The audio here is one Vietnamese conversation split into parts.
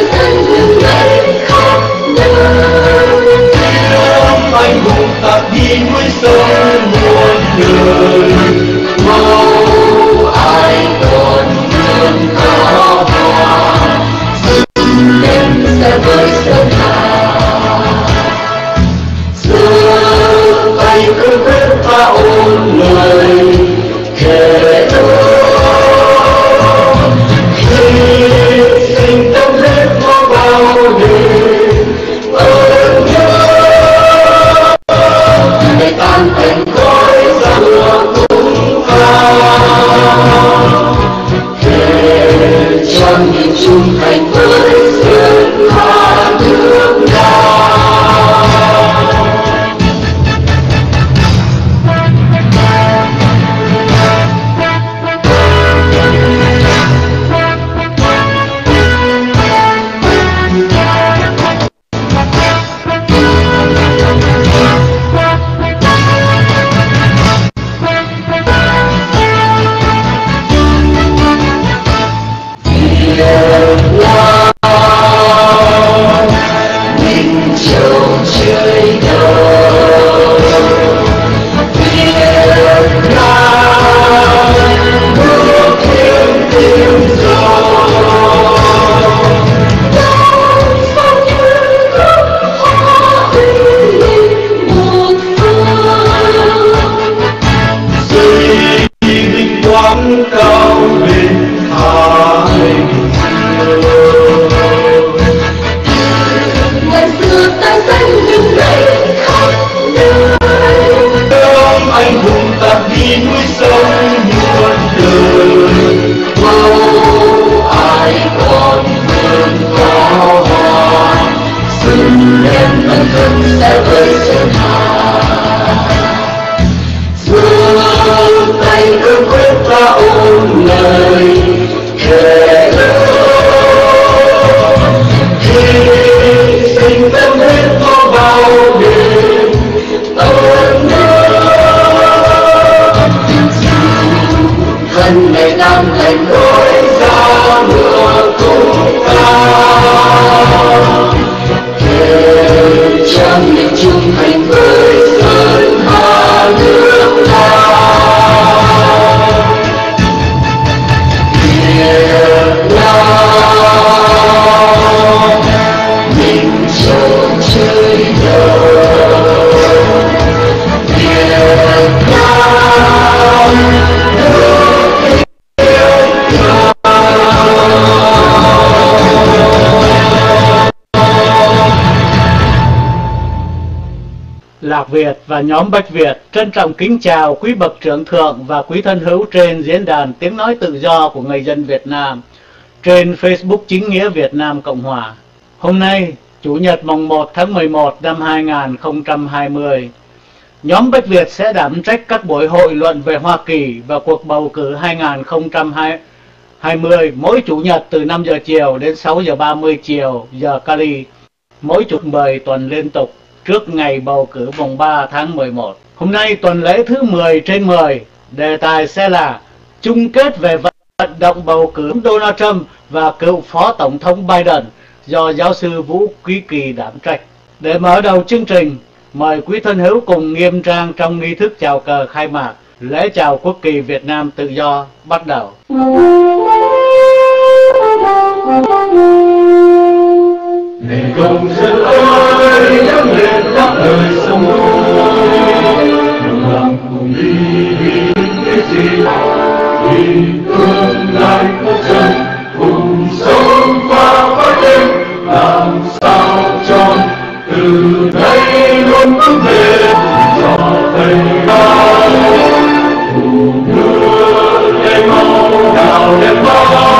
ta dân hương ấy khắp nơi. Tiếng anh hùng tạc đi núi sông muôn đời. Màu ai còn vương cao hòa, dâng lên sẽ với sơn hà. Giơ tay cương quyết ta ôn lời thề ước, hy sinh tâm huyết có bao đêm ơn nhớ. để tan thành Khói ra lửa tung cao, thề cho miền trung thành với sơn hà nước nhà. cao bên hai ngày xưa ta danh những ngày khắp nơi. Đông anh hùng tạc đi núi sông muôn đời. Màu ai còn vươn cao hoa, dâng lên ân thân sẽ với sơn hà. Giơ tay cương quyết ta ôn lời thề ước, hy sinh tâm huyết có bao đêm ơn nhớ. Thân này đang thành Khói ra lửa tung cao, thề cho miền trung thành với sơn hà nước ta. Việt Nam mình châu chơi đời. Việt Nam nước Lạc Việt và nhóm Bách Việt trân trọng kính chào quý bậc trưởng thượng và quý thân hữu trên diễn đàn tiếng nói tự do của người dân Việt Nam trên Facebook Chính nghĩa Việt Nam Cộng Hòa. Hôm nay, Chủ nhật mùng 1 tháng 11 năm 2020, nhóm Bách Việt sẽ đảm trách các buổi hội luận về Hoa Kỳ và cuộc bầu cử 2020 mỗi Chủ nhật từ 5 giờ chiều đến 6 giờ 30 chiều giờ Cali, mỗi Chủ 10 tuần liên tục trước ngày bầu cử mùng 3 tháng 11. Hôm nay tuần lễ thứ 10 trên 10, đề tài sẽ là chung kết về vận động bầu cử Donald Trump và cựu Phó Tổng thống Biden do giáo sư Vũ Quý Kỳ đảm trách. Để mở đầu chương trình, mời quý thân hữu cùng nghiêm trang trong nghi thức chào cờ khai mạc. Lễ chào quốc kỳ Việt Nam tự do bắt đầu. Nền công dân ơi, nhắm lên đáp lời sông núi, đồng lòng cùng đi vì cái gì, vì tương lai có chân, cùng sống qua khói đêm, làm sao tròn từ đây luôn vững bền cho thầy cao. Thủ đưa lên màu đào lên bao.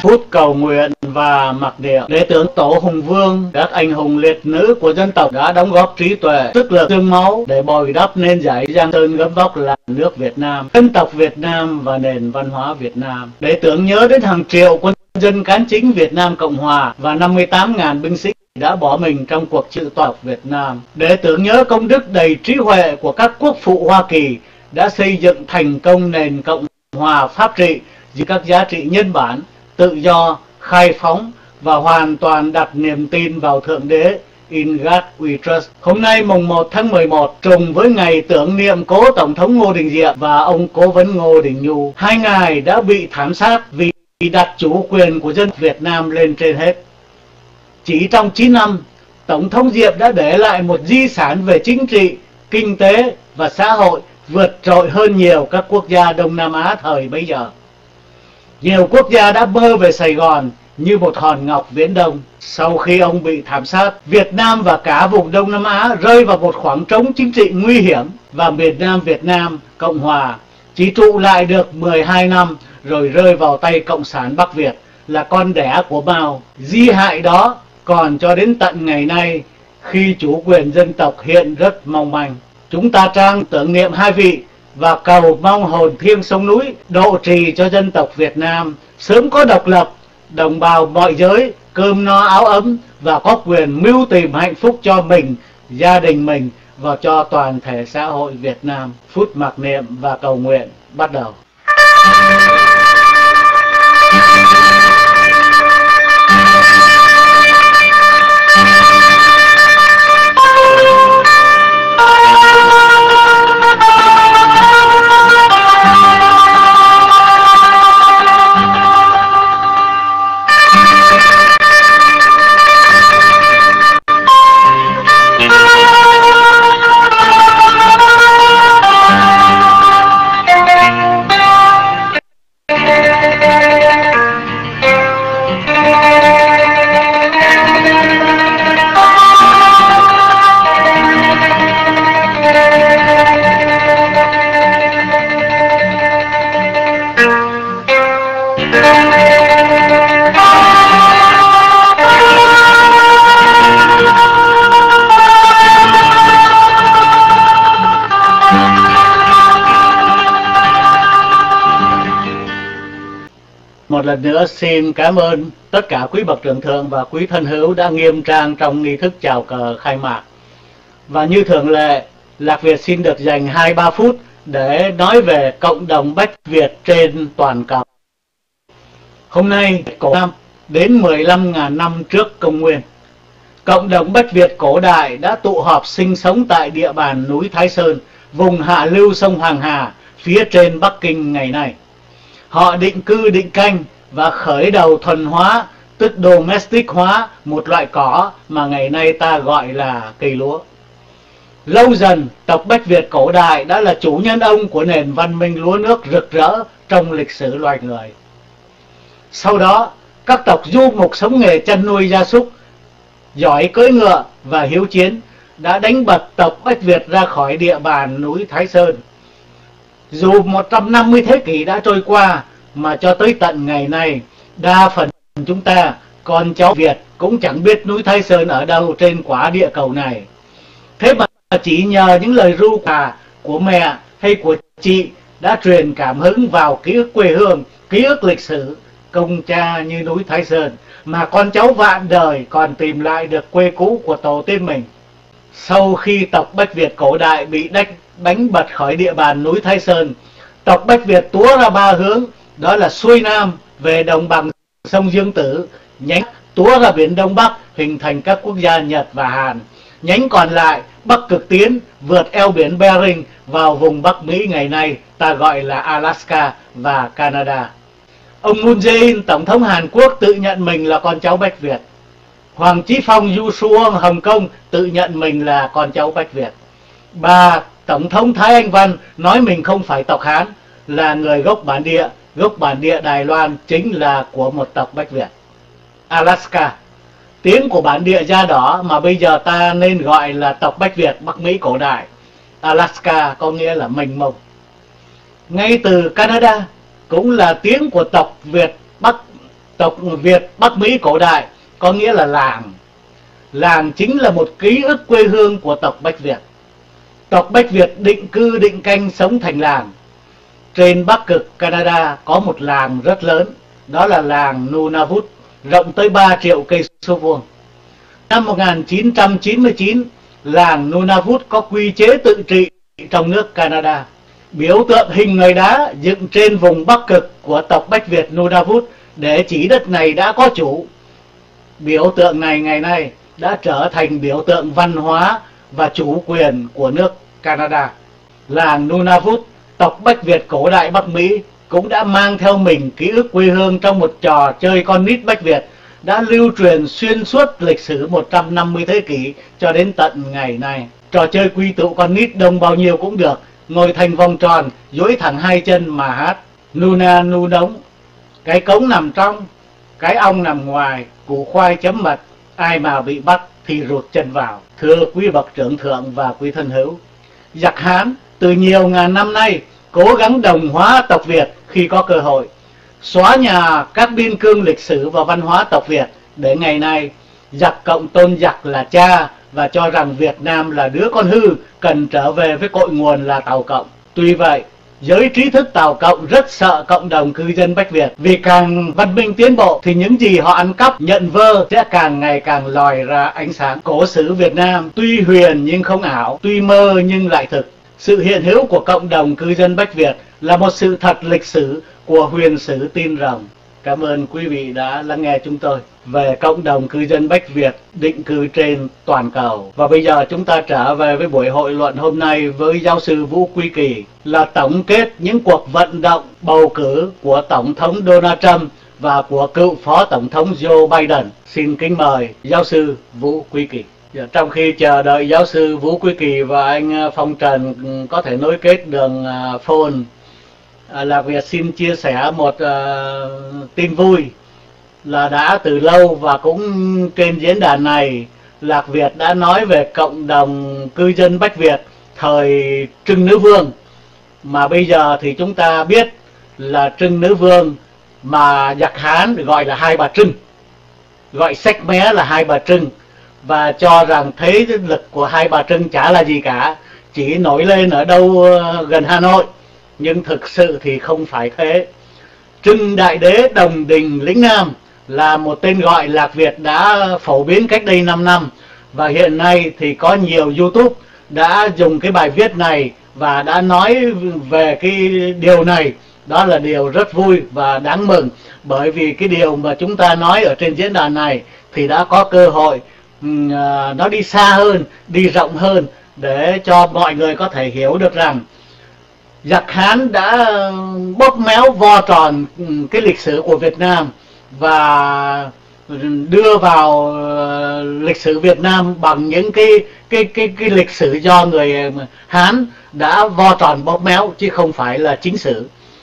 phút cầu nguyện và mặc niệm. Để tưởng tổ hùng vương, các anh hùng liệt nữ của dân tộc đã đóng góp trí tuệ, sức lực, xương máu để bồi đắp nên dãy Giang Sơn gấm vóc là nước Việt Nam, dân tộc Việt Nam và nền văn hóa Việt Nam. Để tưởng nhớ đến hàng triệu quân dân cán chính Việt Nam Cộng Hòa và 58.000 binh sĩ đã bỏ mình trong cuộc trừ tộc Việt Nam. Để tưởng nhớ công đức đầy trí huệ của các quốc phụ Hoa Kỳ đã xây dựng thành công nền Cộng Hòa pháp trị dưới các giá trị nhân bản, tự do, khai phóng và hoàn toàn đặt niềm tin vào Thượng Đế. In God We Trust. Hôm nay mùng 1 tháng 11 trùng với ngày tưởng niệm cố Tổng thống Ngô Đình Diệm và ông cố vấn Ngô Đình Nhu. Hai ngài đã bị thảm sát vì đặt chủ quyền của dân Việt Nam lên trên hết. Chỉ trong 9 năm, Tổng thống Diệm đã để lại một di sản về chính trị, kinh tế và xã hội vượt trội hơn nhiều các quốc gia Đông Nam Á thời bấy giờ. Nhiều quốc gia đã bơ về Sài Gòn như một hòn ngọc viễn đông. Sau khi ông bị thảm sát, Việt Nam và cả vùng Đông Nam Á rơi vào một khoảng trống chính trị nguy hiểm, và miền Nam Việt Nam Cộng Hòa chỉ trụ lại được 12 năm rồi rơi vào tay Cộng sản Bắc Việt là con đẻ của Mao. Di hại đó còn cho đến tận ngày nay, khi chủ quyền dân tộc hiện rất mong manh. Chúng ta trang tưởng niệm hai vị và cầu mong hồn thiêng sông núi độ trì cho dân tộc Việt Nam sớm có độc lập, đồng bào mọi giới cơm no áo ấm và có quyền mưu tìm hạnh phúc cho mình, gia đình mình và cho toàn thể xã hội Việt Nam. Phút mặc niệm và cầu nguyện bắt đầu. Một lần nữa xin cảm ơn tất cả quý bậc trưởng thượng và quý thân hữu đã nghiêm trang trong nghi thức chào cờ khai mạc. Và như thường lệ, Lạc Việt xin được dành 2-3 phút để nói về cộng đồng Bách Việt trên toàn cầu. Hôm nay, cổ năm đến 15.000 năm trước công nguyên, cộng đồng Bách Việt cổ đại đã tụ họp sinh sống tại địa bàn núi Thái Sơn, vùng hạ lưu sông Hoàng Hà, phía trên Bắc Kinh ngày nay. Họ định cư định canh và khởi đầu thuần hóa, tức domestic hóa một loại cỏ mà ngày nay ta gọi là cây lúa. Lâu dần, tộc Bách Việt cổ đại đã là chủ nhân ông của nền văn minh lúa nước rực rỡ trong lịch sử loài người. Sau đó, các tộc du mục sống nghề chăn nuôi gia súc, giỏi cưỡi ngựa và hiếu chiến đã đánh bật tộc Bách Việt ra khỏi địa bàn núi Thái Sơn. Dù 150 thế kỷ đã trôi qua mà cho tới tận ngày nay, đa phần chúng ta, con cháu Việt cũng chẳng biết núi Thái Sơn ở đâu trên quả địa cầu này. Thế mà chỉ nhờ những lời ru của mẹ hay của chị đã truyền cảm hứng vào ký ức quê hương, ký ức lịch sử, công cha như núi Thái Sơn, mà con cháu vạn đời còn tìm lại được quê cũ của tổ tiên mình. Sau khi tộc Bách Việt cổ đại bị đánh bật khỏi địa bàn núi Thái Sơn, tộc Bách Việt túa ra 3 hướng, đó là xuôi nam về đồng bằng sông Dương Tử, nhánh túa ra biển Đông Bắc hình thành các quốc gia Nhật và Hàn, nhánh còn lại Bắc Cực tiến vượt eo biển Bering vào vùng Bắc Mỹ ngày nay ta gọi là Alaska và Canada. Ông Moon Jae-in, Tổng thống Hàn Quốc, tự nhận mình là con cháu Bách Việt. Hoàng Chí Phong Yu Suong Hồng Kông tự nhận mình là con cháu Bách Việt. Bà Tổng thống Thái Anh Văn nói mình không phải tộc Hán, là người gốc bản địa Đài Loan chính là của một tộc Bách Việt. Alaska, tiếng của bản địa da đỏ mà bây giờ ta nên gọi là tộc Bách Việt Bắc Mỹ cổ đại. Alaska có nghĩa là mênh mông. Ngay từ Canada cũng là tiếng của tộc Việt Bắc Tộc Việt Bắc Mỹ cổ đại có nghĩa là làng. Làng chính là một ký ức quê hương của tộc Bách Việt. Tộc Bách Việt định cư định canh sống thành làng. Trên Bắc Cực Canada có một làng rất lớn, đó là làng Nunavut, rộng tới 3 triệu cây số vuông. Năm 1999, làng Nunavut có quy chế tự trị trong nước Canada. Biểu tượng hình người đá dựng trên vùng Bắc Cực của tộc Bách Việt Nunavut để chỉ đất này đã có chủ. Biểu tượng này ngày nay đã trở thành biểu tượng văn hóa và chủ quyền của nước Canada. Làng Nunavut, tộc Bách Việt cổ đại Bắc Mỹ, cũng đã mang theo mình ký ức quê hương trong một trò chơi con nít Bách Việt đã lưu truyền xuyên suốt lịch sử 150 thế kỷ cho đến tận ngày nay. Trò chơi quy tụ con nít đông bao nhiêu cũng được, ngồi thành vòng tròn, duỗi thẳng hai chân mà hát. Nuna nu đống, cái cống nằm trong, cái ong nằm ngoài, củ khoai chấm mật, ai mà bị bắt thì rụt chân vào. Thưa quý bậc trưởng thượng và quý thân hữu, giặc Hán từ nhiều ngàn năm nay cố gắng đồng hóa tộc Việt khi có cơ hội, xóa nhà các biên cương lịch sử và văn hóa tộc Việt, để ngày nay giặc Cộng tôn giặc là cha và cho rằng Việt Nam là đứa con hư cần trở về với cội nguồn là Tàu Cộng. Tuy vậy, giới trí thức Tàu Cộng rất sợ cộng đồng cư dân Bách Việt, vì càng văn minh tiến bộ thì những gì họ ăn cắp, nhận vơ sẽ càng ngày càng lòi ra ánh sáng. Cổ sử Việt Nam tuy huyền nhưng không ảo, tuy mơ nhưng lại thực. Sự hiện hữu của cộng đồng cư dân Bách Việt là một sự thật lịch sử của huyền sử Tin Rồng. Cảm ơn quý vị đã lắng nghe chúng tôi về cộng đồng cư dân Bách Việt định cư trên toàn cầu. Và bây giờ chúng ta trở về với buổi hội luận hôm nay với giáo sư Vũ Quy Kỳ, là tổng kết những cuộc vận động bầu cử của Tổng thống Donald Trump và của cựu Phó Tổng thống Joe Biden. Xin kính mời giáo sư Vũ Quy Kỳ. Trong khi chờ đợi giáo sư Vũ Quy Kỳ và anh Phong Trần có thể nối kết đường phone, Lạc Việt xin chia sẻ một tin vui là đã từ lâu và cũng trên diễn đàn này, Lạc Việt đã nói về cộng đồng cư dân Bách Việt thời Trưng Nữ Vương, mà bây giờ thì chúng ta biết là Trưng Nữ Vương mà giặc Hán gọi là Hai Bà Trưng, gọi sách mé là Hai Bà Trưng, và cho rằng thế lực của Hai Bà Trưng chả là gì cả, chỉ nổi lên ở đâu gần Hà Nội. Nhưng thực sự thì không phải thế. Trưng Đại Đế Đồng Đình Lĩnh Nam là một tên gọi Lạc Việt đã phổ biến cách đây 5 năm. Và hiện nay thì có nhiều YouTube đã dùng cái bài viết này và đã nói về cái điều này. Đó là điều rất vui và đáng mừng, bởi vì cái điều mà chúng ta nói ở trên diễn đàn này thì đã có cơ hội nó đi xa hơn, đi rộng hơn, để cho mọi người có thể hiểu được rằng giặc Hán đã bóp méo vo tròn cái lịch sử của Việt Nam và đưa vào lịch sử Việt Nam bằng những cái lịch sử do người Hán đã vo tròn bóp méo, chứ không phải là chính sử.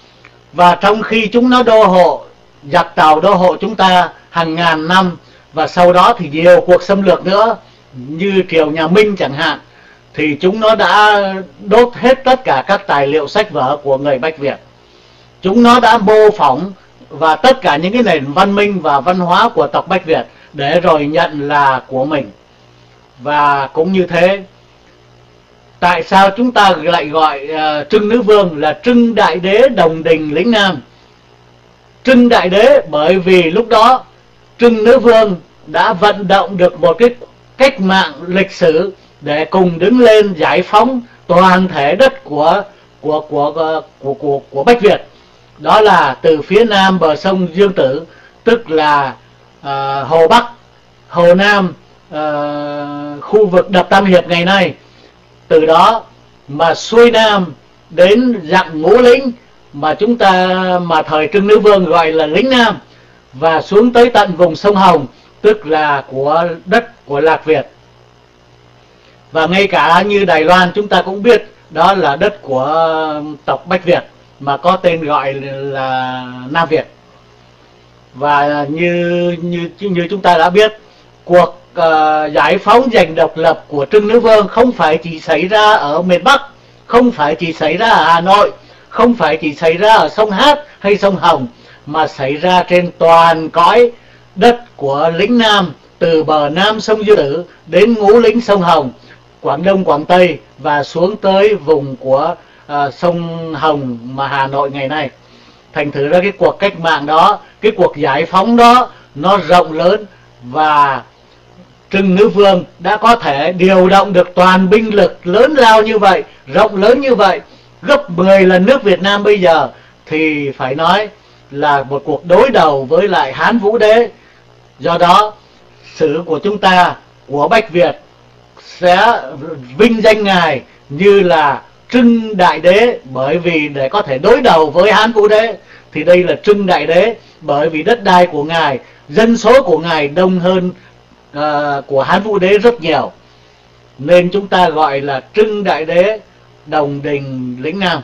Và trong khi chúng nó đô hộ, giặc Tàu đô hộ chúng ta hàng ngàn năm, và sau đó thì nhiều cuộc xâm lược nữa, như triều nhà Minh chẳng hạn, thì chúng nó đã đốt hết tất cả các tài liệu sách vở của người Bách Việt. Chúng nó đã mô phỏng và tất cả những cái nền văn minh và văn hóa của tộc Bách Việt để rồi nhận là của mình. Và cũng như thế, tại sao chúng ta lại gọi Trưng Nữ Vương là Trưng Đại Đế Đồng Đình Lĩnh Nam? Trưng Đại Đế bởi vì lúc đó Trưng Nữ Vương đã vận động được một cái cách mạng lịch sử để cùng đứng lên giải phóng toàn thể đất của Bách Việt. Đó là từ phía nam bờ sông Dương Tử, tức là Hồ Bắc, Hồ Nam, khu vực đập Tam Hiệp ngày nay. Từ đó mà xuôi nam đến dặn Ngũ Lĩnh, mà chúng ta mà thời Trưng Nữ Vương gọi là Lĩnh Nam, và xuống tới tận vùng sông Hồng, tức là của đất của Lạc Việt. Và ngay cả như Đài Loan chúng ta cũng biết đó là đất của tộc Bách Việt, mà có tên gọi là Nam Việt. Và như chúng ta đã biết, cuộc giải phóng giành độc lập của Trưng Nữ Vương không phải chỉ xảy ra ở miền Bắc, không phải chỉ xảy ra ở Hà Nội, không phải chỉ xảy ra ở sông Hát hay sông Hồng, mà xảy ra trên toàn cõi đất của lĩnh Nam, từ bờ Nam sông Dương Tử đến ngũ lĩnh sông Hồng, Quảng Đông, Quảng Tây và xuống tới vùng của sông Hồng mà Hà Nội ngày nay. Thành thử ra cái cuộc cách mạng đó, cái cuộc giải phóng đó nó rộng lớn, và Trưng Nữ Vương đã có thể điều động được toàn binh lực lớn lao như vậy, rộng lớn như vậy, gấp 10 lần nước Việt Nam bây giờ, thì phải nói là một cuộc đối đầu với lại Hán Vũ Đế. Do đó sử của chúng ta, của Bách Việt sẽ vinh danh ngài như là Trưng Đại Đế, bởi vì để có thể đối đầu với Hán Vũ Đế thì đây là Trưng Đại Đế, bởi vì đất đai của ngài, dân số của ngài đông hơn của Hán Vũ Đế rất nhiều, nên chúng ta gọi là Trưng Đại Đế Đồng Đình lĩnh Nam.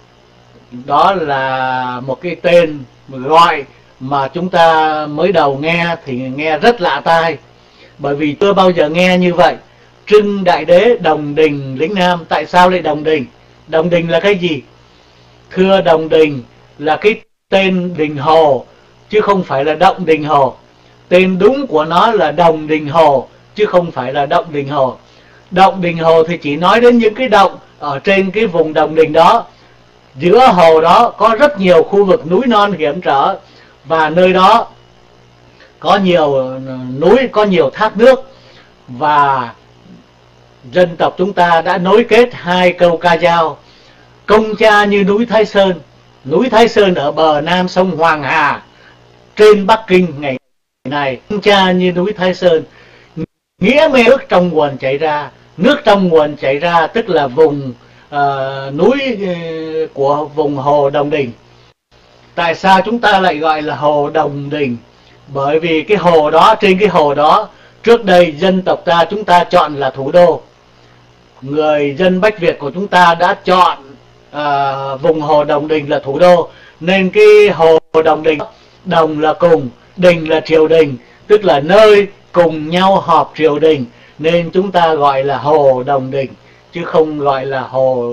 Đó là một cái tên gọi mà chúng ta mới đầu nghe thì nghe rất lạ tai, bởi vì chưa bao giờ nghe như vậy. Trưng Đại Đế Đồng Đình lĩnh Nam. Tại sao lại Đồng Đình? Đồng Đình là cái gì? Thưa, Đồng Đình là cái tên Đình Hồ, chứ không phải là Động Đình Hồ. Tên đúng của nó là Đồng Đình Hồ, chứ không phải là Động Đình Hồ. Động Đình Hồ thì chỉ nói đến những cái động ở trên cái vùng Đồng Đình đó. Giữa hồ đó có rất nhiều khu vực núi non hiểm trở, và nơi đó có nhiều núi, có nhiều thác nước, và dân tộc chúng ta đã nối kết hai câu ca dao: công cha như núi Thái Sơn. Núi Thái Sơn ở bờ Nam sông Hoàng Hà trên Bắc Kinh ngày này. Công cha như núi Thái Sơn nghĩa mê nước trong nguồn chảy ra. Nước trong nguồn chảy ra tức là vùng núi của vùng hồ Đồng Đình. Tại sao chúng ta lại gọi là hồ Đồng Đình? Bởi vì cái hồ đó, trên cái hồ đó trước đây dân tộc ta, chúng ta chọn là thủ đô. Người dân Bách Việt của chúng ta đã chọn vùng hồ Đồng Đình là thủ đô, nên cái hồ Đồng Đình, đồng là cùng, đình là triều đình, tức là nơi cùng nhau họp triều đình, nên chúng ta gọi là hồ Đồng Đình, chứ không gọi là hồ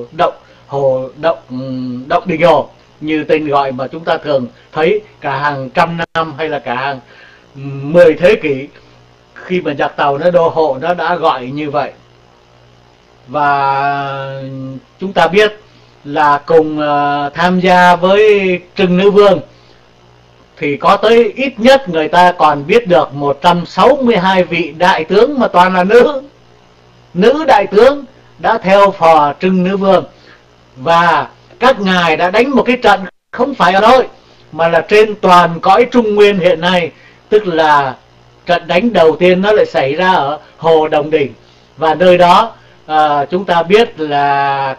Động Đình Hồ như tên gọi mà chúng ta thường thấy cả hàng trăm năm hay là cả hàng 10 thế kỷ. Khi mà giặc Tàu nó đô hộ, nó đã gọi như vậy. Và chúng ta biết là cùng tham gia với Trưng Nữ Vương thì có tới ít nhất người ta còn biết được 162 vị đại tướng mà toàn là nữ đại tướng đã theo phò Trưng Nữ Vương. Và các ngài đã đánh một cái trận không phải ở đâu mà là trên toàn cõi Trung Nguyên hiện nay, tức là trận đánh đầu tiên nó lại xảy ra ở hồ Đồng Đình. Và nơi đó chúng ta biết là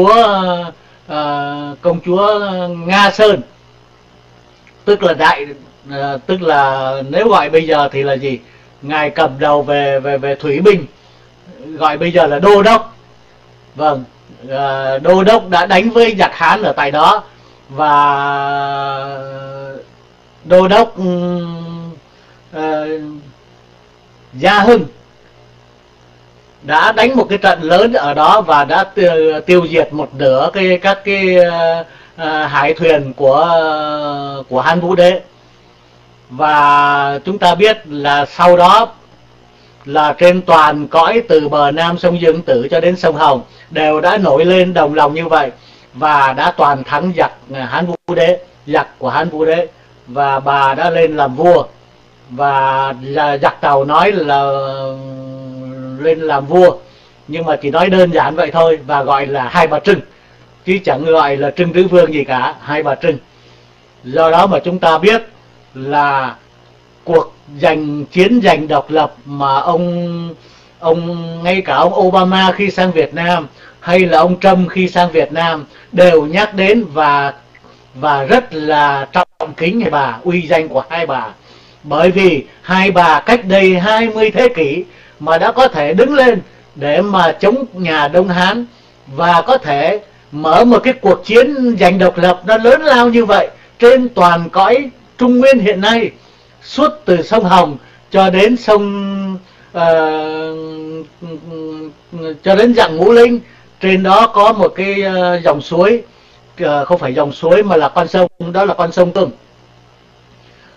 công chúa Nga Sơn, tức là nếu gọi bây giờ thì là gì, ngài cầm đầu về thủy binh, gọi bây giờ là đô đốc. Vâng, đô đốc đã đánh với giặc Hán ở tại đó, và đô đốc Gia Hưng đã đánh một cái trận lớn ở đó và đã tiêu diệt một nửa các cái hải thuyền của Hán Vũ Đế. Và chúng ta biết là sau đó là trên toàn cõi từ bờ Nam sông Dương Tử cho đến sông Hồng đều đã nổi lên đồng lòng như vậy, và đã toàn thắng giặc Hán Vũ Đế, giặc của Hán Vũ Đế, và bà đã lên làm vua. Và giặc Tàu nói là lên làm vua, nhưng mà chỉ nói đơn giản vậy thôi, và gọi là Hai Bà Trưng, chứ chẳng gọi là Trưng Nữ Vương gì cả, Hai Bà Trưng. Do đó mà chúng ta biết là cuộc chiến giành độc lập mà ngay cả ông Obama khi sang Việt Nam hay là ông Trump khi sang Việt Nam đều nhắc đến và rất là trọng kính hai bà, uy danh của hai bà. Bởi vì hai bà cách đây 20 thế kỷ mà đã có thể đứng lên để mà chống nhà Đông Hán, và có thể mở một cái cuộc chiến giành độc lập nó lớn lao như vậy trên toàn cõi Trung Nguyên hiện nay, suốt từ sông Hồng cho đến cho đến dặn Ngũ Linh. Trên đó có một cái dòng suối, không phải dòng suối mà là con sông, đó là con sông Tương.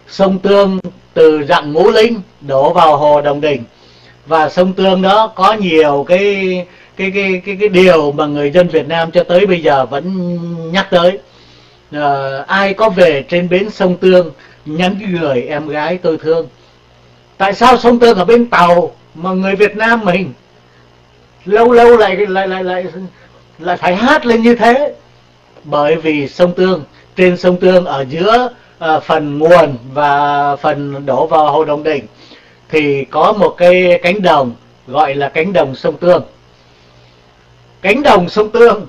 sông Tương từ dặn Ngũ Linh đổ vào hồ Đồng Đình. Và sông Tương đó có nhiều cái điều mà người dân Việt Nam cho tới bây giờ vẫn nhắc tới. Ai có về trên bến sông Tương nhắn gửi em gái tôi thương. Tại sao sông Tương ở bên Tàu mà người Việt Nam mình lâu lâu lại phải hát lên như thế? Bởi vì sông Tương, trên sông Tương ở giữa phần nguồn và phần đổ vào hồ Đồng Đình thì có một cái cánh đồng gọi là cánh đồng sông Tương. Cánh đồng sông Tương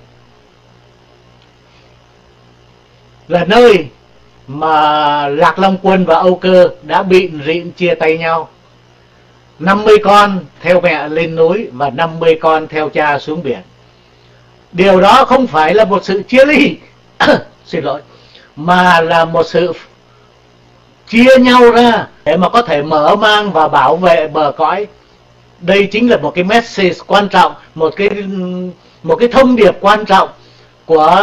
là nơi mà Lạc Long Quân và Âu Cơ đã bịn rịn chia tay nhau. 50 con theo mẹ lên núi và 50 con theo cha xuống biển. Điều đó không phải là một sự chia ly xin lỗi, mà là một sự chia nhau ra để mà có thể mở mang và bảo vệ bờ cõi. Đây chính là một cái message quan trọng, một cái thông điệp quan trọng của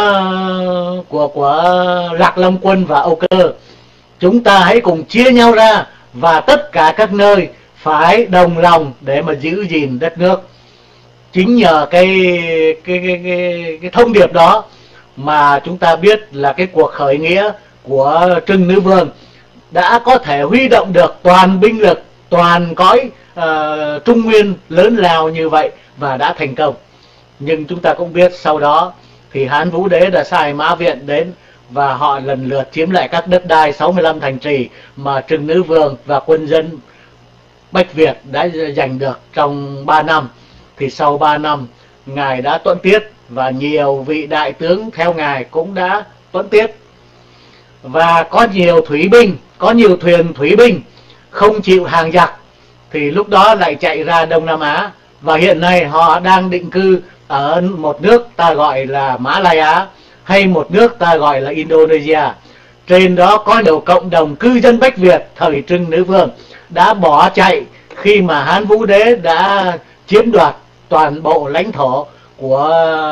Lạc Long Quân và Âu Cơ. Chúng ta hãy cùng chia nhau ra và tất cả các nơi phải đồng lòng để mà giữ gìn đất nước. Chính nhờ cái thông điệp đó mà chúng ta biết là cái cuộc khởi nghĩa của Trưng Nữ Vương đã có thể huy động được toàn binh lực, toàn cõi Trung Nguyên lớn lao như vậy và đã thành công. Nhưng chúng ta cũng biết sau đó thì Hán Vũ Đế đã sai Mã Viện đến và họ lần lượt chiếm lại các đất đai 65 thành trì mà Trưng Nữ Vương và quân dân Bách Việt đã giành được trong 3 năm. Thì sau 3 năm Ngài đã tuẫn tiết và nhiều vị đại tướng theo Ngài cũng đã tuẫn tiết. Và có nhiều thủy binh, có nhiều thuyền thủy binh không chịu hàng giặc thì lúc đó lại chạy ra Đông Nam Á. Và hiện nay họ đang định cư ở một nước ta gọi là Mã Lai Á, hay một nước ta gọi là Indonesia. Trên đó có nhiều cộng đồng cư dân Bách Việt thời Trưng Nữ Vương đã bỏ chạy khi mà Hán Vũ Đế đã chiếm đoạt toàn bộ lãnh thổ của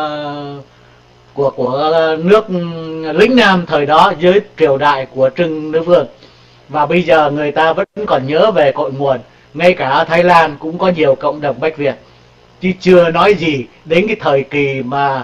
nước lĩnh Nam thời đó dưới triều đại của Trưng Nữ Vương. Và bây giờ người ta vẫn còn nhớ về cội nguồn. Ngay cả ở Thái Lan cũng có nhiều cộng đồng Bách Việt, chứ chưa nói gì đến cái thời kỳ mà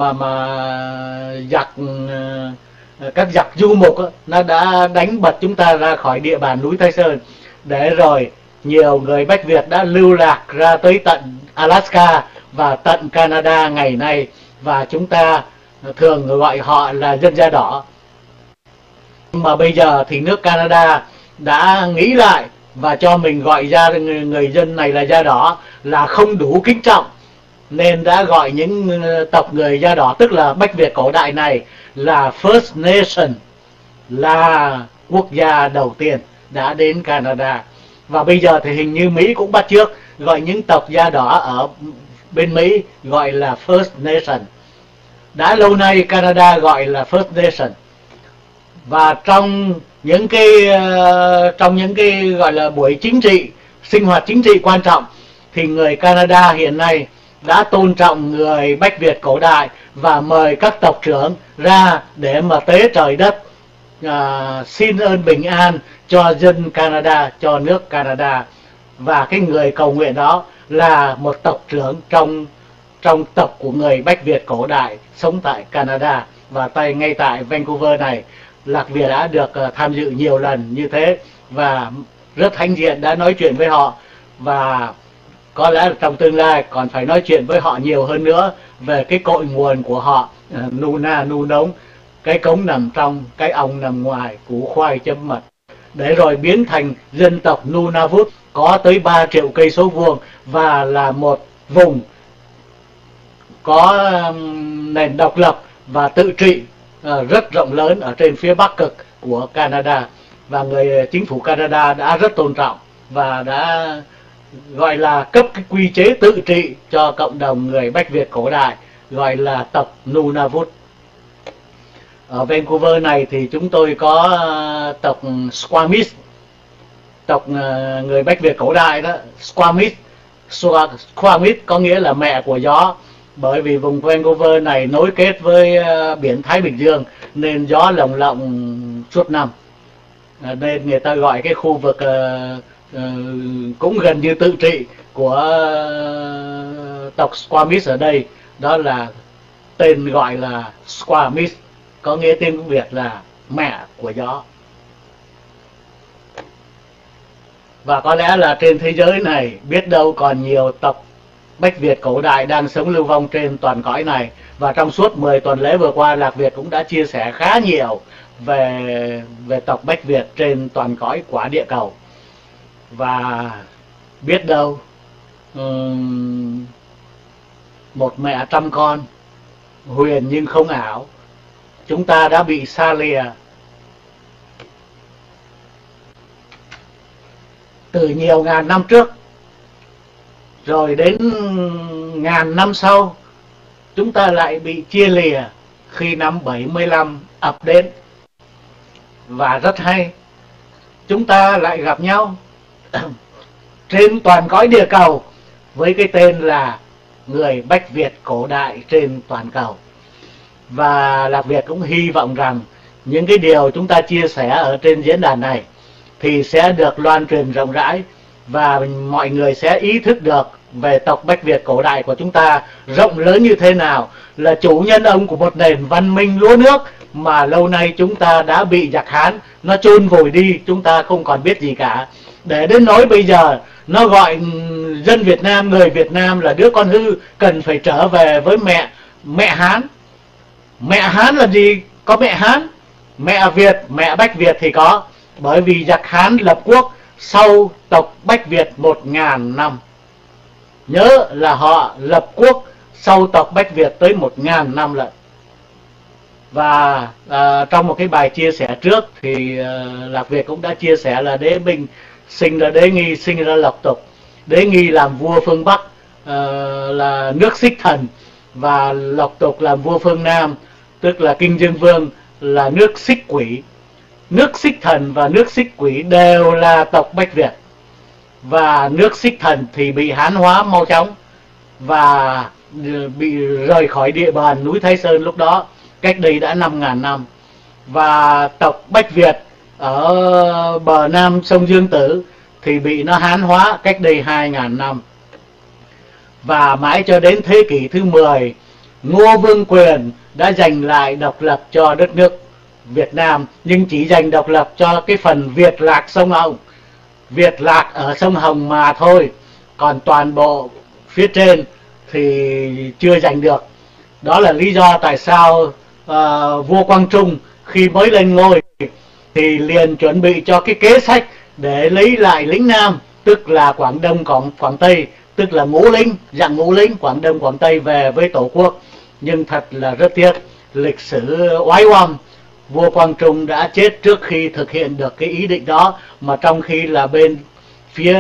các giặc du mục nó đã đánh bật chúng ta ra khỏi địa bàn núi Thái Sơn. Để rồi nhiều người Bách Việt đã lưu lạc ra tới tận Alaska và tận Canada ngày nay, và chúng ta thường gọi họ là dân da đỏ. Mà bây giờ thì nước Canada đã nghĩ lại và cho mình gọi ra người dân này là da đỏ là không đủ kính trọng, nên đã gọi những tộc người da đỏ, tức là Bách Việt cổ đại này, là First Nation, là quốc gia đầu tiên đã đến Canada. Và bây giờ thì hình như Mỹ cũng bắt chước gọi những tộc da đỏ ở bên Mỹ gọi là First Nation. Đã lâu nay Canada gọi là First Nation. Và trong những cái gọi là buổi chính trị, sinh hoạt chính trị quan trọng, thì người Canada hiện nay đã tôn trọng người Bách Việt cổ đại và mời các tộc trưởng ra để mà tế trời đất, xin ơn bình an cho dân Canada, cho nước Canada. Và cái người cầu nguyện đó là một tộc trưởng trong tộc của người Bách Việt cổ đại sống tại Canada. Và ngay tại Vancouver này, Lạc Việt đã được tham dự nhiều lần như thế và rất hãnh diện đã nói chuyện với họ. Và có lẽ là trong tương lai còn phải nói chuyện với họ nhiều hơn nữa về cái cội nguồn của họ, nu na nu nống, cái cống nằm trong, cái ong nằm ngoài, củ khoai chấm mật, để rồi biến thành dân tộc Nunavut có tới 3 triệu cây số vuông và là một vùng có nền độc lập và tự trị rất rộng lớn ở trên phía Bắc Cực của Canada. Và chính phủ Canada đã rất tôn trọng và đã gọi là cấp cái quy chế tự trị cho cộng đồng người Bách Việt cổ đại, gọi là tộc Nunavut. Ở Vancouver này thì chúng tôi có tộc Squamish, tộc người Bách Việt cổ đại đó. Squamish có nghĩa là mẹ của gió, bởi vì vùng Vancouver này nối kết với biển Thái Bình Dương nên gió lồng lộng suốt năm. nên người ta gọi cái khu vực cũng gần như tự trị của tộc Squamish ở đây, đó là tên gọi là Squamish, có nghĩa tiếng tiếng Việt là mẹ của gió. Và có lẽ là trên thế giới này biết đâu còn nhiều tộc Bách Việt cổ đại đang sống lưu vong trên toàn cõi này. Và trong suốt 10 tuần lễ vừa qua, Lạc Việt cũng đã chia sẻ khá nhiều về tộc Bách Việt trên toàn cõi quả địa cầu. Và biết đâu một mẹ trăm con, huyền nhưng không ảo, chúng ta đã bị xa lìa từ nhiều ngàn năm trước, rồi đến ngàn năm sau chúng ta lại bị chia lìa khi năm 75 ập đến. Và rất hay, chúng ta lại gặp nhau trên toàn cõi địa cầu với cái tên là người Bách Việt cổ đại trên toàn cầu. Và Lạc Việt cũng hy vọng rằng những cái điều chúng ta chia sẻ ở trên diễn đàn này thì sẽ được loan truyền rộng rãi, và mọi người sẽ ý thức được về tộc Bách Việt cổ đại của chúng ta rộng lớn như thế nào, là chủ nhân ông của một nền văn minh lúa nước mà lâu nay chúng ta đã bị giặc Hán nó chôn vùi đi, chúng ta không còn biết gì cả. Để đến nỗi bây giờ nó gọi dân Việt Nam, người Việt Nam là đứa con hư, cần phải trở về với mẹ Hán. Mẹ Hán là gì? Có mẹ Hán, mẹ Việt, mẹ Bách Việt thì có, bởi vì giặc Hán lập quốc sau tộc Bách Việt 1000 năm. Nhớ là họ lập quốc sau tộc Bách Việt tới 1000 năm lận. Và trong một cái bài chia sẻ trước thì Lạc Việt cũng đã chia sẻ là Đế Bình sinh ra Đế Nghi, sinh ra Lộc Tục. Đế Nghi làm vua phương Bắc là nước Xích Thần, và Lộc Tục làm vua phương Nam, tức là Kinh Dương Vương, là nước Xích Quỷ. Nước Xích Thần và nước Xích Quỷ đều là tộc Bách Việt. Và nước Xích Thần thì bị Hán hóa mau chóng và bị rời khỏi địa bàn núi Thái Sơn lúc đó, cách đây đã 5000 năm. Và tộc Bách Việt ở bờ nam sông Dương Tử thì bị nó Hán hóa cách đây 2000 năm. Và mãi cho đến thế kỷ thứ 10, Ngô Vương Quyền đã giành lại độc lập cho đất nước Việt Nam, nhưng chỉ giành độc lập cho cái phần Việt Lạc sông Hồng, Việt Lạc ở sông Hồng mà thôi, còn toàn bộ phía trên thì chưa giành được. Đó là lý do tại sao vua Quang Trung khi mới lên ngôi thì liền chuẩn bị cho cái kế sách để lấy lại lĩnh Nam, tức là Quảng Đông, Quảng Tây, tức là ngũ lĩnh, dạng ngũ lĩnh Quảng Đông, Quảng Tây về với Tổ quốc. Nhưng thật là rất tiếc, lịch sử oái oăm, vua Quang Trung đã chết trước khi thực hiện được cái ý định đó, mà trong khi là bên phía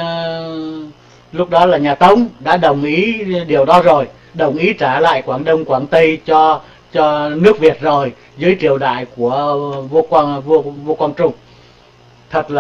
lúc đó là nhà Tống đã đồng ý điều đó rồi, đồng ý trả lại Quảng Đông, Quảng Tây cho nước Việt rồi, dưới triều đại của vua Quang Trung. Thật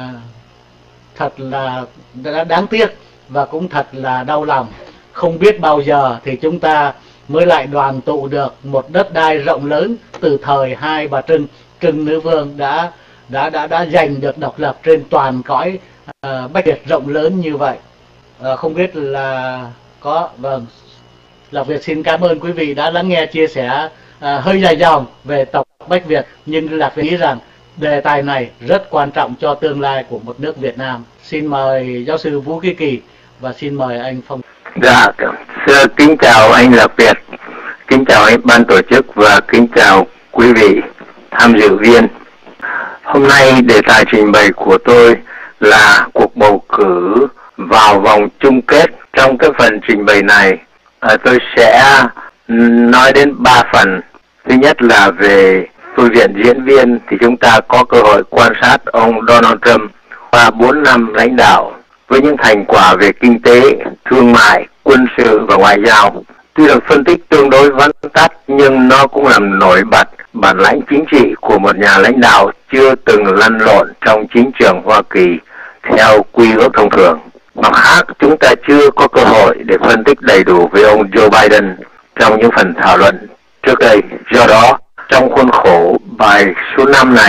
là đáng tiếc và cũng thật là đau lòng. Không biết bao giờ thì chúng ta mới lại đoàn tụ được một đất đai rộng lớn từ thời hai bà Trưng, Trưng Nữ Vương đã giành được độc lập trên toàn cõi Bách Việt rộng lớn như vậy. Không biết là có. Vâng, Lạc Việt xin cảm ơn quý vị đã lắng nghe chia sẻ hơi dài dòng về tộc Bách Việt, nhưng Lạc Việt nghĩ rằng đề tài này rất quan trọng cho tương lai của một nước Việt Nam. Xin mời giáo sư Vũ Ký Kỳ và xin mời anh Phong. Dạ, kính chào anh Lạc Việt, kính chào anh ban tổ chức và kính chào quý vị tham dự viên. Hôm nay đề tài trình bày của tôi là cuộc bầu cử vào vòng chung kết. Trong cái phần trình bày này, tôi sẽ nói đến 3 phần. Thứ nhất là về phương diện diễn viên thì chúng ta có cơ hội quan sát ông Donald Trump qua 4 năm lãnh đạo với những thành quả về kinh tế, thương mại, quân sự và ngoại giao. Tuy được phân tích tương đối vắn tắt nhưng nó cũng làm nổi bật bản lãnh chính trị của một nhà lãnh đạo chưa từng lăn lộn trong chính trường Hoa Kỳ theo quy ước thông thường. Mặt khác, chúng ta chưa có cơ hội để phân tích đầy đủ về ông Joe Biden trong những phần thảo luận trước đây. Do đó, trong khuôn khổ bài số 5 này,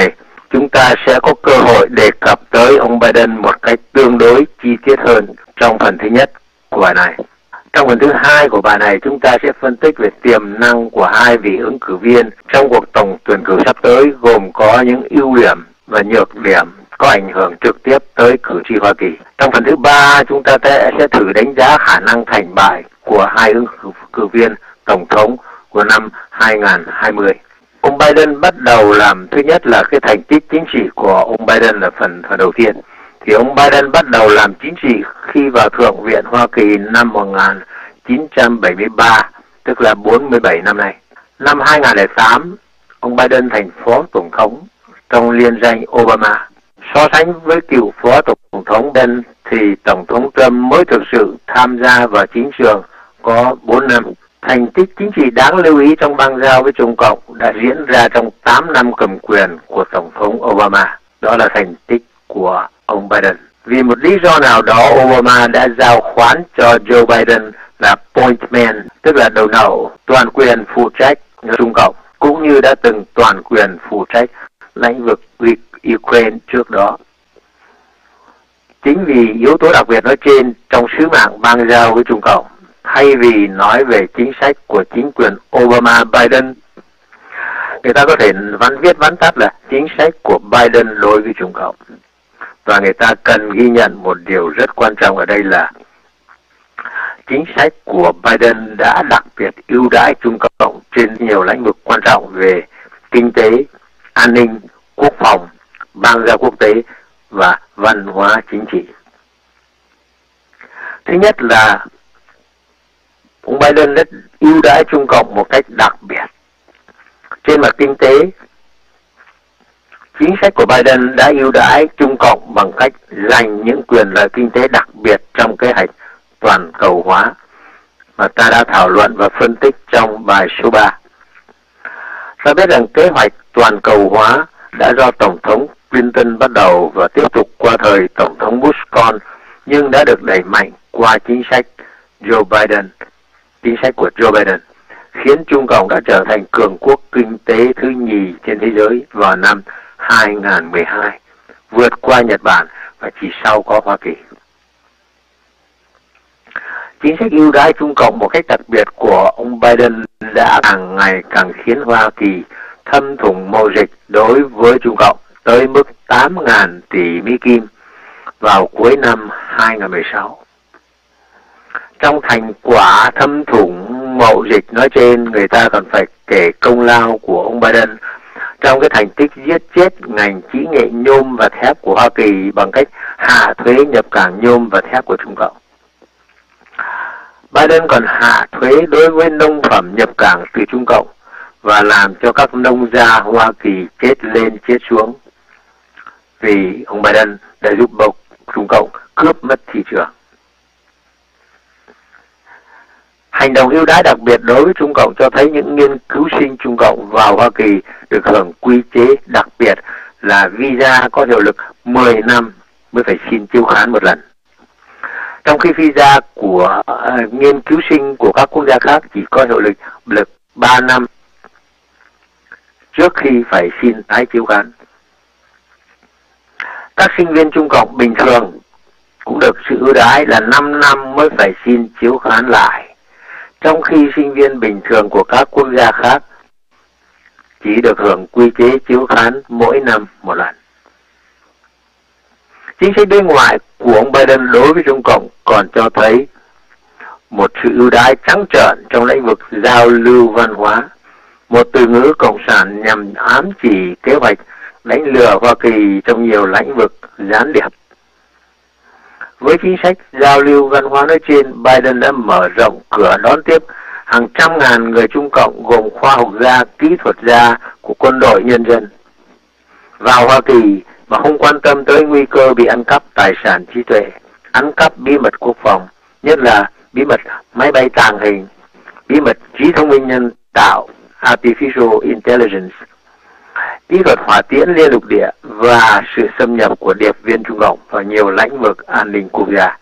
chúng ta sẽ có cơ hội đề cập tới ông Biden một cách tương đối chi tiết hơn trong phần thứ nhất của bài này. Trong phần thứ hai của bài này, chúng ta sẽ phân tích về tiềm năng của hai vị ứng cử viên trong cuộc tổng tuyển cử sắp tới, gồm có những ưu điểm và nhược điểm có ảnh hưởng trực tiếp tới cử tri Hoa Kỳ. Trong phần thứ ba, chúng ta sẽ thử đánh giá khả năng thành bại của hai ứng cử viên tổng thống của năm 2020. Ông Biden bắt đầu làm, thứ nhất là cái thành tích chính trị của ông Biden là phần đầu tiên. Thì ông Biden bắt đầu làm chính trị khi vào Thượng viện Hoa Kỳ năm 1973, tức là 47 năm nay. Năm 2008, ông Biden thành phó tổng thống trong liên danh Obama. So sánh với cựu phó tổng thống Ben thì tổng thống Trump mới thực sự tham gia vào chính trường có 4 năm. Thành tích chính trị đáng lưu ý trong bang giao với Trung Cộng đã diễn ra trong 8 năm cầm quyền của tổng thống Obama. Đó là thành tích của ông Biden. Vì một lý do nào đó, Obama đã giao khoán cho Joe Biden là point man, tức là đầu nậu toàn quyền phụ trách Trung Cộng, cũng như đã từng toàn quyền phụ trách lĩnh vực Ukraine trước đó. Chính vì yếu tố đặc biệt nói trên trong sứ mạng bang giao với Trung Cộng, thay vì nói về chính sách của chính quyền Obama-Biden, người ta có thể viết vắn tắt là chính sách của Biden đối với Trung Cộng. Và người ta cần ghi nhận một điều rất quan trọng ở đây là chính sách của Biden đã đặc biệt ưu đãi Trung Cộng trên nhiều lĩnh vực quan trọng về kinh tế, an ninh, quốc phòng, bang giao quốc tế và văn hóa chính trị. Thứ nhất là ông Biden đã ưu đãi Trung Cộng một cách đặc biệt. Trên mặt kinh tế, chính sách của Biden đã ưu đãi Trung Cộng bằng cách dành những quyền lợi kinh tế đặc biệt trong kế hoạch toàn cầu hóa mà ta đã thảo luận và phân tích trong bài số 3. Ta biết rằng kế hoạch toàn cầu hóa đã do Tổng thống Clinton bắt đầu và tiếp tục qua thời Tổng thống Bush con, nhưng đã được đẩy mạnh qua chính sách của Joe Biden, khiến Trung Cộng đã trở thành cường quốc kinh tế thứ nhì trên thế giới vào năm 2012, vượt qua Nhật Bản và chỉ sau có Hoa Kỳ. Chính sách ưu đãi Trung Cộng một cách đặc biệt của ông Biden đã càng ngày càng khiến Hoa Kỳ thâm thủng mậu dịch đối với Trung Cộng tới mức 8.000 tỷ Mỹ Kim vào cuối năm 2016. Trong thành quả thâm thủng mậu dịch nói trên, người ta còn phải kể công lao của ông Biden trong cái thành tích giết chết ngành kỹ nghệ nhôm và thép của Hoa Kỳ bằng cách hạ thuế nhập cảng nhôm và thép của Trung Cộng. Biden còn hạ thuế đối với nông phẩm nhập cảng từ Trung Cộng và làm cho các nông gia Hoa Kỳ chết lên chết xuống, vì ông Biden đã giúp Trung Cộng cướp mất thị trường. Hành động ưu đãi đặc biệt đối với Trung Cộng cho thấy những nghiên cứu sinh Trung Cộng vào Hoa Kỳ được hưởng quy chế đặc biệt là visa có hiệu lực 10 năm mới phải xin chiếu khán một lần. Trong khi visa của nghiên cứu sinh của các quốc gia khác chỉ có hiệu lực 3 năm trước khi phải xin tái chiếu khán. Các sinh viên Trung Cộng bình thường cũng được sự ưu đãi là 5 năm mới phải xin chiếu khán lại, trong khi sinh viên bình thường của các quốc gia khác chỉ được hưởng quy chế chiếu khán mỗi năm một lần. Chính sách đối ngoại của ông Biden đối với Trung Cộng còn cho thấy một sự ưu đãi trắng trợn trong lĩnh vực giao lưu văn hóa, một từ ngữ cộng sản nhằm ám chỉ kế hoạch đánh lừa Hoa Kỳ trong nhiều lĩnh vực gián điệp. Với chính sách giao lưu văn hóa nói trên, Biden đã mở rộng cửa đón tiếp hàng trăm ngàn người Trung Cộng gồm khoa học gia, kỹ thuật gia của quân đội nhân dân vào Hoa Kỳ mà không quan tâm tới nguy cơ bị ăn cắp tài sản trí tuệ, ăn cắp bí mật quốc phòng, nhất là bí mật máy bay tàng hình, bí mật trí thông minh nhân tạo, Artificial Intelligence, kỹ thuật hỏa tiễn liên lục địa và sự xâm nhập của điệp viên Trung Cộng vào nhiều lĩnh vực an ninh quốc gia.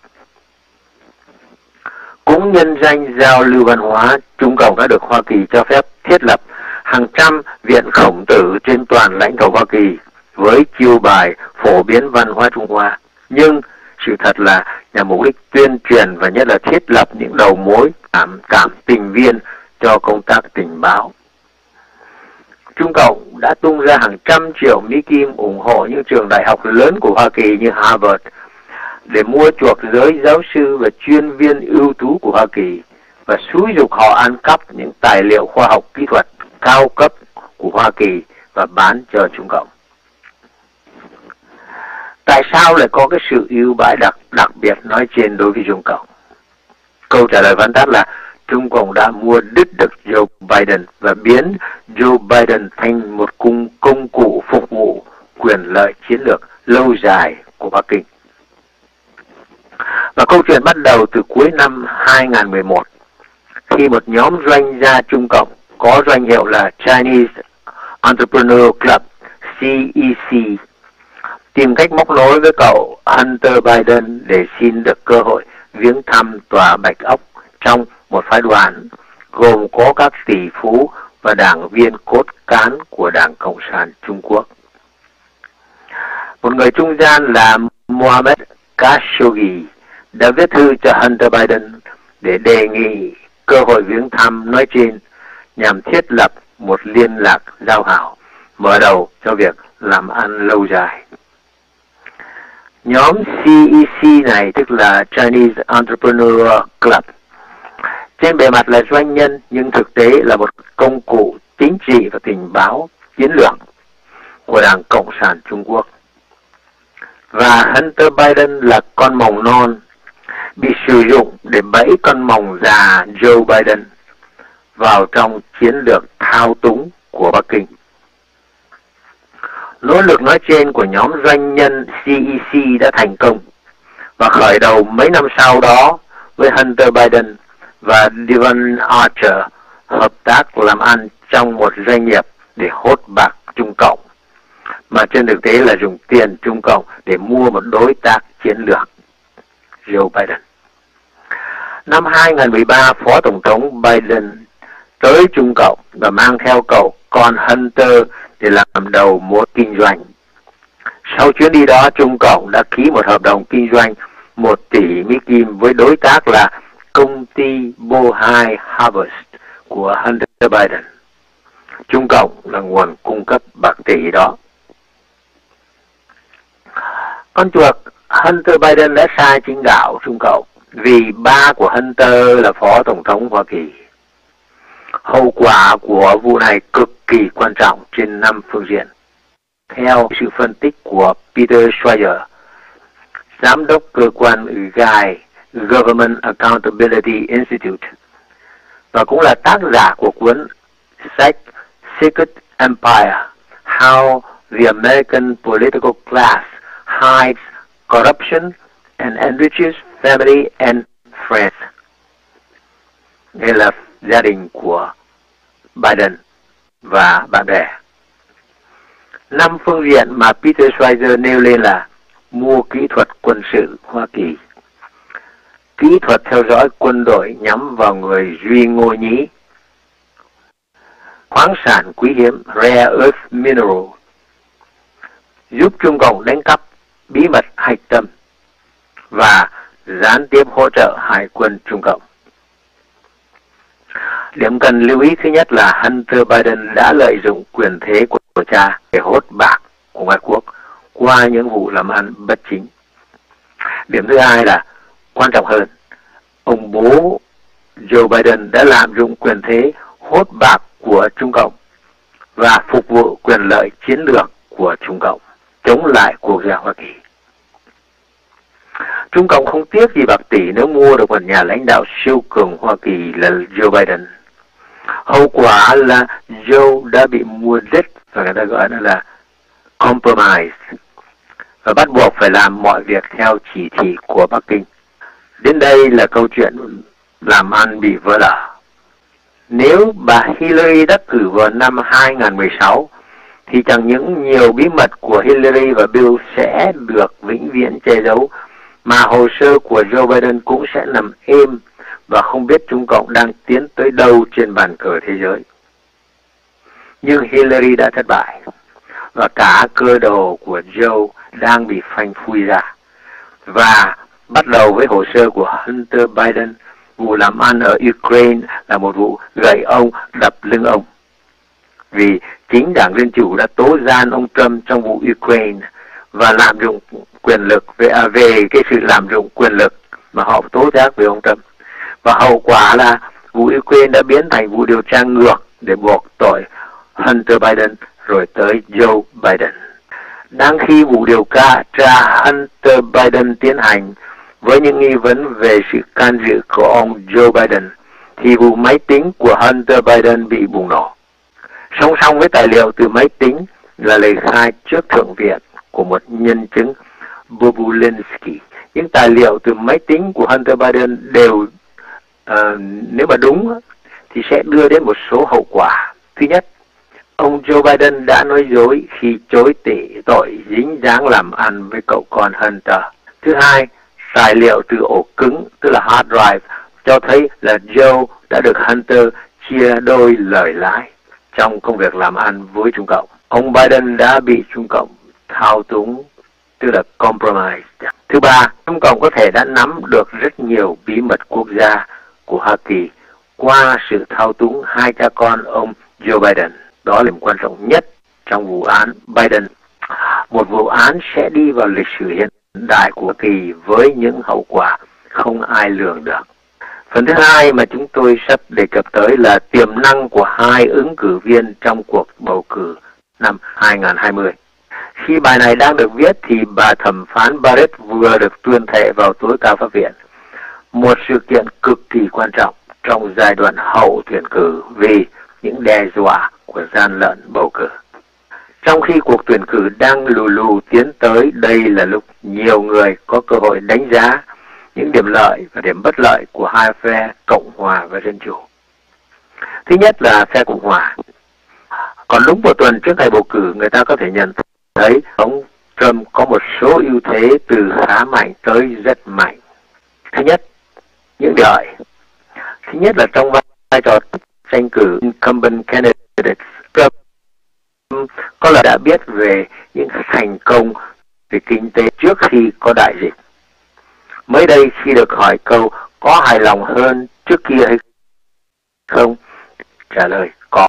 Cũng nhân danh giao lưu văn hóa, Trung Cộng đã được Hoa Kỳ cho phép thiết lập hàng trăm viện khổng tử trên toàn lãnh thổ Hoa Kỳ với chiêu bài phổ biến văn hóa Trung Hoa. Nhưng sự thật là nhằm mục đích tuyên truyền và nhất là thiết lập những đầu mối cảm tình viên cho công tác tình báo. Trung Cộng đã tung ra hàng trăm triệu Mỹ Kim ủng hộ những trường đại học lớn của Hoa Kỳ như Harvard để mua chuộc giới giáo sư và chuyên viên ưu tú của Hoa Kỳ và xúi giục họ ăn cắp những tài liệu khoa học kỹ thuật cao cấp của Hoa Kỳ và bán cho Trung Cộng. Tại sao lại có cái sự ưu đãi đặc biệt nói trên đối với Trung Cộng? Câu trả lời vắn tắt là Trung Cộng đã mua đứt được Joe Biden và biến Joe Biden thành một công cụ phục vụ quyền lợi chiến lược lâu dài của Bắc Kinh. Và câu chuyện bắt đầu từ cuối năm 2011 khi một nhóm doanh gia Trung Cộng có doanh hiệu là Chinese Entrepreneur Club CEC tìm cách móc nối với cậu Hunter Biden để xin được cơ hội viếng thăm tòa Bạch Ốc trong một phái đoàn gồm có các tỷ phú và đảng viên cốt cán của Đảng Cộng sản Trung Quốc. Một người trung gian là Mohammad Khashoggi đã viết thư cho Hunter Biden để đề nghị cơ hội viếng thăm nói trên nhằm thiết lập một liên lạc giao hảo mở đầu cho việc làm ăn lâu dài. Nhóm CEC này tức là Chinese Entrepreneur Club trên bề mặt là doanh nhân nhưng thực tế là một công cụ chính trị và tình báo chiến lược của Đảng Cộng sản Trung Quốc. Và Hunter Biden là con mòng non bị sử dụng để bẫy con mòng già Joe Biden vào trong chiến lược thao túng của Bắc Kinh. Nỗ lực nói trên của nhóm doanh nhân CEC đã thành công và khởi đầu mấy năm sau đó với Hunter Biden và Devon Archer hợp tác làm ăn trong một doanh nghiệp để hốt bạc Trung Cộng, mà trên thực tế là dùng tiền Trung Cộng để mua một đối tác chiến lược, Joe Biden. Năm 2013, Phó Tổng thống Biden tới Trung Cộng và mang theo cậu con Hunter để làm đầu mối kinh doanh. Sau chuyến đi đó, Trung Cộng đã ký một hợp đồng kinh doanh 1 tỷ Mỹ Kim với đối tác là công ty Bohai Harvest của Hunter Biden. Trung Cộng là nguồn cung cấp bạc tỷ đó. Con chuột Hunter Biden đã sai chính đạo Trung Cộng vì ba của Hunter là Phó Tổng thống Hoa Kỳ. Hậu quả của vụ này cực kỳ quan trọng trên 5 phương diện. Theo sự phân tích của Peter Schweizer, giám đốc cơ quan GAI, Government Accountability Institute, và cũng là tác giả của cuốn sách Secret Empire: How the American Political Class Hides Corruption and Enriches Family and Friends. Đây là gia đình của Biden và bạn bè. 5 phương diện mà Peter Schweizer nêu lên là mua kỹ thuật quân sự Hoa Kỳ, kỹ thuật theo dõi quân đội nhắm vào người Duy Ngô Nhĩ, khoáng sản quý hiếm Rare Earth Mineral, giúp Trung Cộng đánh cắp bí mật hạch tâm và gián tiếp hỗ trợ Hải quân Trung Cộng. Điểm cần lưu ý thứ nhất là Hunter Biden đã lợi dụng quyền thế của cha để hốt bạc của ngoại quốc qua những vụ làm ăn bất chính. Điểm thứ hai là quan trọng hơn, ông bố Joe Biden đã lạm dụng quyền thế hốt bạc của Trung Cộng và phục vụ quyền lợi chiến lược của Trung Cộng chống lại quốc gia Hoa Kỳ. Trung Cộng không tiếc gì bạc tỷ nếu mua được một nhà lãnh đạo siêu cường Hoa Kỳ là Joe Biden. Hậu quả là Joe đã bị mua đứt và người ta gọi nó là compromise và bắt buộc phải làm mọi việc theo chỉ thị của Bắc Kinh. Đến đây là câu chuyện làm ăn bị vỡ lở. Nếu bà Hillary đắc cử vào năm 2016 thì chẳng những nhiều bí mật của Hillary và Bill sẽ được vĩnh viễn che giấu, mà hồ sơ của Joe Biden cũng sẽ nằm êm và không biết Trung Cộng đang tiến tới đâu trên bàn cờ thế giới. Nhưng Hillary đã thất bại. và cả cơ đồ của Joe đang bị phanh phui ra. Và bắt đầu với hồ sơ của Hunter Biden, vụ làm ăn ở Ukraine là một vụ gậy ông đập lưng ông. Vì chính Đảng Dân Chủ đã tố gian ông Trump trong vụ Ukraine và lạm dụng quyền lực về cái sự lạm dụng quyền lực mà họ tố giác về ông Trump. Và hậu quả là vụ Ukraine đã biến thành vụ điều tra ngược để buộc tội Hunter Biden rồi tới Joe Biden. Đang khi vụ điều tra Hunter Biden tiến hành với những nghi vấn về sự can dự của ông Joe Biden, thì vụ máy tính của Hunter Biden bị bùng nổ. Song song với tài liệu từ máy tính là lời khai trước Thượng viện của một nhân chứng Bobulinski. Những tài liệu từ máy tính của Hunter Biden đều, nếu mà đúng, thì sẽ đưa đến một số hậu quả. Thứ nhất, ông Joe Biden đã nói dối khi chối tội dính dáng làm ăn với cậu con Hunter. Thứ hai, tài liệu từ ổ cứng, tức là hard drive, cho thấy là Joe đã được Hunter chia đôi lời lãi trong công việc làm ăn với Trung Cộng. Ông Biden đã bị Trung Cộng thao túng, tức là compromise. Thứ ba, Trung Cộng có thể đã nắm được rất nhiều bí mật quốc gia của Hoa Kỳ qua sự thao túng hai cha con ông Joe Biden. Đó là điểm quan trọng nhất trong vụ án Biden. Một vụ án sẽ đi vào lịch sử hiện đại của Hoa Kỳ với những hậu quả không ai lường được. Phần thứ hai mà chúng tôi sắp đề cập tới là tiềm năng của hai ứng cử viên trong cuộc bầu cử năm 2020. Khi bài này đang được viết thì bà thẩm phán Barrett vừa được tuyên thệ vào tối cao pháp viện. Một sự kiện cực kỳ quan trọng trong giai đoạn hậu tuyển cử vì những đe dọa của gian lận bầu cử. Trong khi cuộc tuyển cử đang lù lù tiến tới, đây là lúc nhiều người có cơ hội đánh giá những điểm lợi và điểm bất lợi của hai phe Cộng hòa và Dân chủ. Thứ nhất là phe Cộng hòa. Còn đúng một tuần trước ngày bầu cử, người ta có thể nhận thấy ông Trump có một số ưu thế từ khá mạnh tới rất mạnh. Thứ nhất, những điểm lợi. Thứ nhất là trong vai trò tranh cử incumbent candidate, Trump có lẽ đã biết về những thành công về kinh tế trước khi có đại dịch. Mới đây khi được hỏi câu có hài lòng hơn trước kia hay không, trả lời có.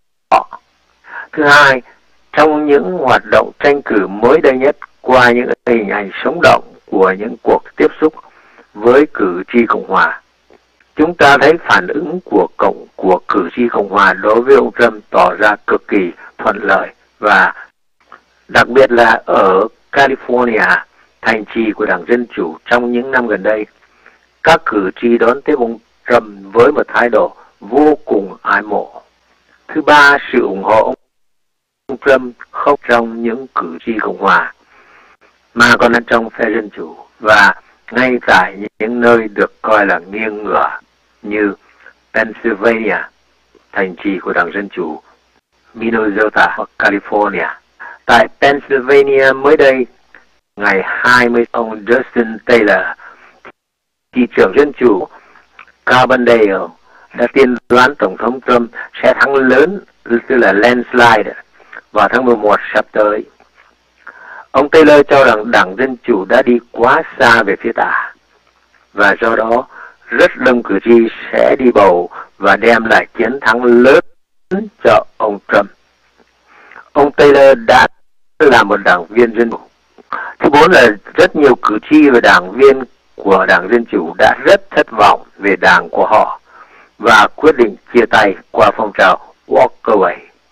Thứ hai, trong những hoạt động tranh cử mới đây nhất qua những hình ảnh sống động của những cuộc tiếp xúc với cử tri Cộng hòa, chúng ta thấy phản ứng của cử tri Cộng hòa đối với ông Trump tỏ ra cực kỳ thuận lợi, và đặc biệt là ở California, thành trì của Đảng Dân Chủ trong những năm gần đây, các cử tri đón tiếp ông Trump với một thái độ vô cùng ái mộ. Thứ ba, sự ủng hộ ông Trump không trong những cử tri Cộng hòa mà còn là trong phe Dân Chủ, và ngay tại những nơi được coi là nghiêng ngửa như Pennsylvania, thành trì của Đảng Dân Chủ, Minnesota hoặc California. Tại Pennsylvania mới đây, ngày 20, ông Justin Taylor, thị trưởng Dân Chủ Carbondale, đã tiên đoán Tổng thống Trump sẽ thắng lớn, tức là landslide, vào tháng 11 sắp tới. Ông Taylor cho rằng Đảng Dân Chủ đã đi quá xa về phía tả, và do đó rất đông cử tri sẽ đi bầu và đem lại chiến thắng lớn cho ông Trump. Ông Taylor đã là một đảng viên Dân Chủ. Thứ bốn là rất nhiều cử tri và đảng viên của Đảng Dân Chủ đã rất thất vọng về đảng của họ và quyết định chia tay qua phong trào Walk Away.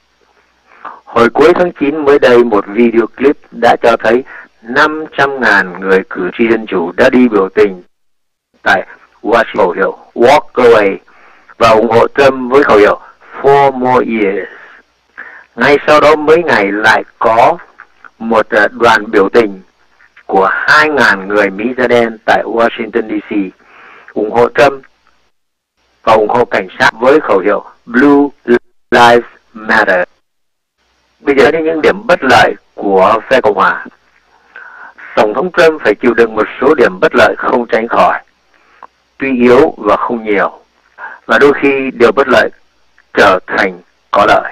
Hồi cuối tháng 9 mới đây, một video clip đã cho thấy 500.000 người cử tri Dân Chủ đã đi biểu tình tại Washington khẩu hiệu Walk Away và ủng hộ Trump với khẩu hiệu 4 more years. Ngay sau đó mấy ngày lại có một đoàn biểu tình của 2.000 người Mỹ da đen tại Washington DC ủng hộ Trump và ủng hộ cảnh sát với khẩu hiệu Blue Lives Matter. Bây giờ đến những điểm bất lợi của phe Cộng hòa. Tổng thống Trump phải chịu đựng một số điểm bất lợi không tránh khỏi, tuy yếu và không nhiều, và đôi khi điều bất lợi trở thành có lợi.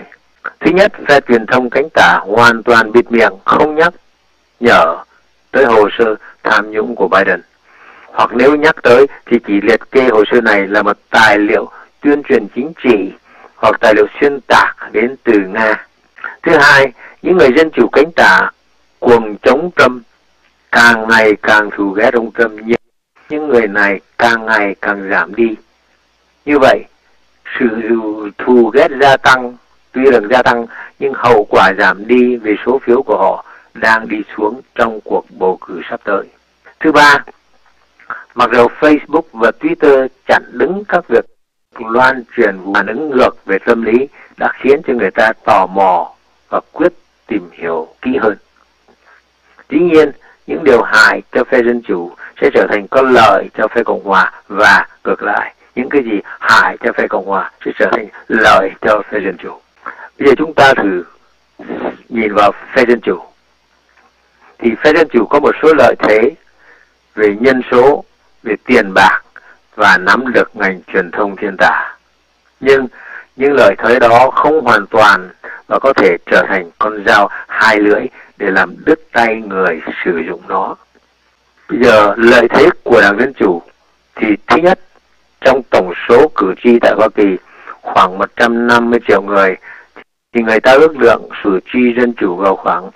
Thứ nhất, phe truyền thông cánh tả hoàn toàn bịt miệng, không nhắc nhở tới hồ sơ tham nhũng của Biden. Hoặc nếu nhắc tới thì chỉ liệt kê hồ sơ này là một tài liệu tuyên truyền chính trị hoặc tài liệu xuyên tạc đến từ Nga. Thứ hai, những người dân chủ cánh tả cuồng chống Trump càng ngày càng thù ghét ông Trump, nhưng những người này càng ngày càng giảm đi. Như vậy, sự thù ghét gia tăng, tuy rằng gia tăng nhưng hậu quả giảm đi vì số phiếu của họ đang đi xuống trong cuộc bầu cử sắp tới. Thứ ba, mặc dù Facebook và Twitter chặn đứng các việc loan truyền phản ứng ngược về tâm lý đã khiến cho người ta tò mò và quyết tìm hiểu kỹ hơn. Dĩ nhiên, những điều hại cho phe Dân Chủ sẽ trở thành có lợi cho phe Cộng Hòa và ngược lại, những cái gì hại cho phe Cộng Hòa sẽ trở thành lợi cho phe Dân Chủ. Bây giờ chúng ta thử nhìn vào phe Dân Chủ. Thì phe Dân Chủ có một số lợi thế về nhân số, về tiền bạc và nắm được ngành truyền thông thiên tả. Nhưng những lợi thế đó không hoàn toàn và có thể trở thành con dao hai lưỡi để làm đứt tay người sử dụng nó. Bây giờ lợi thế của Đảng Dân Chủ thì thứ nhất, trong tổng số cử tri tại Hoa Kỳ khoảng 150 triệu người thì người ta ước lượng cử tri Dân Chủ vào khoảng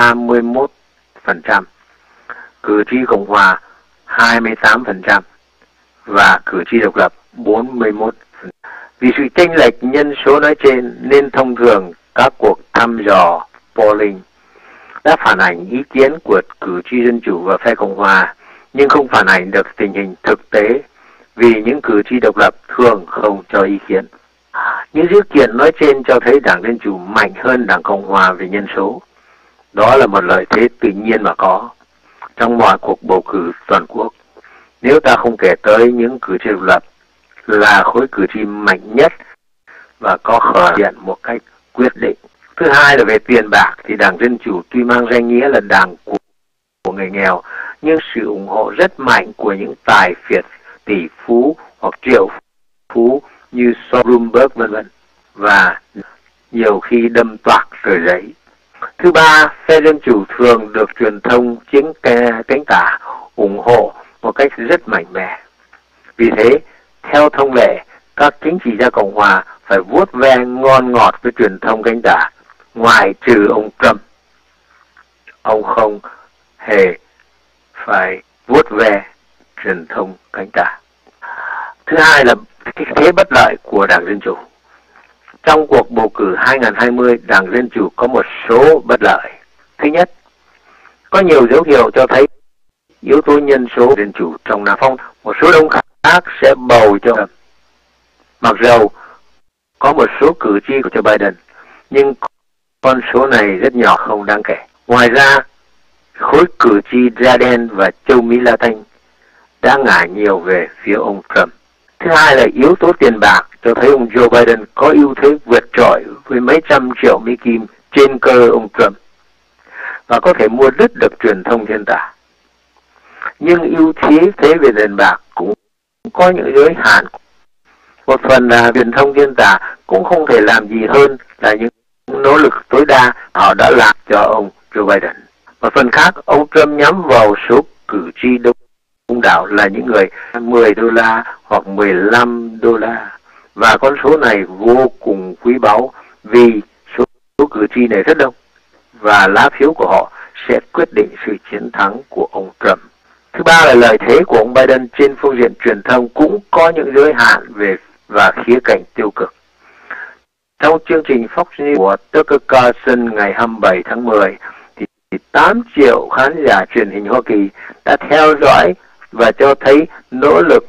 31%, cử tri Cộng Hòa 28% và cử tri độc lập 41%. Vì sự chênh lệch nhân số nói trên nên thông thường các cuộc thăm dò polling đã phản ánh ý kiến của cử tri Dân Chủ và phe Cộng Hòa, nhưng không phản ánh được tình hình thực tế vì những cử tri độc lập thường không cho ý kiến. Những dữ kiện nói trên cho thấy Đảng Dân Chủ mạnh hơn Đảng Cộng Hòa về nhân số. Đó là một lợi thế tự nhiên mà có trong mọi cuộc bầu cử toàn quốc. Nếu ta không kể tới những cử tri độc lập là khối cử tri mạnh nhất và có khởi hiện một cách quyết định. Thứ hai là về tiền bạc thì Đảng Dân Chủ tuy mang danh nghĩa là đảng của người nghèo, nhưng sự ủng hộ rất mạnh của những tài phiệt, tỷ phú hoặc triệu phú như Bloomberg v.v. và nhiều khi đâm toạc tờ giấy. Thứ ba, phe Dân Chủ thường được truyền thông chính cánh tả ủng hộ một cách rất mạnh mẽ. Vì thế, theo thông lệ, các chính trị gia Cộng Hòa phải vuốt ve ngon ngọt với truyền thông cánh tả, ngoại trừ ông Trump. Ông không hề phải vuốt ve truyền thông cánh tả. Thứ hai là cái thế bất lợi của Đảng Dân Chủ. Trong cuộc bầu cử 2020, Đảng Dân Chủ có một số bất lợi. Thứ nhất, có nhiều dấu hiệu cho thấy yếu tố nhân số Dân Chủ trong Nam Phong, một số đông khác sẽ bầu cho Trump. Mặc dù có một số cử tri của Joe Biden, nhưng con số này rất nhỏ, không đáng kể. Ngoài ra, khối cử tri da đen và châu Mỹ Latin đã ngả nhiều về phía ông Trump. Thứ hai là yếu tố tiền bạc cho thấy ông Joe Biden có ưu thế vượt trội với mấy trăm triệu Mỹ Kim trên cơ ông Trump và có thể mua đứt được truyền thông thiên tả. Nhưng ưu thế về tiền bạc cũng có những giới hạn. Một phần là truyền thông thiên tả cũng không thể làm gì hơn là những nỗ lực tối đa họ đã làm cho ông Joe Biden. Một phần khác, ông Trump nhắm vào số cử tri đông đảo là những người $10 hoặc $15 và con số này vô cùng quý báu vì số cử tri này rất đông và lá phiếu của họ sẽ quyết định sự chiến thắng của ông Trump. Thứ ba là lợi thế của ông Biden trên phương diện truyền thông cũng có những giới hạn về và khía cạnh tiêu cực. Trong chương trình Fox News của Tucker Carlson ngày 27 tháng 10 thì 8 triệu khán giả truyền hình Hoa Kỳ đã theo dõi và cho thấy nỗ lực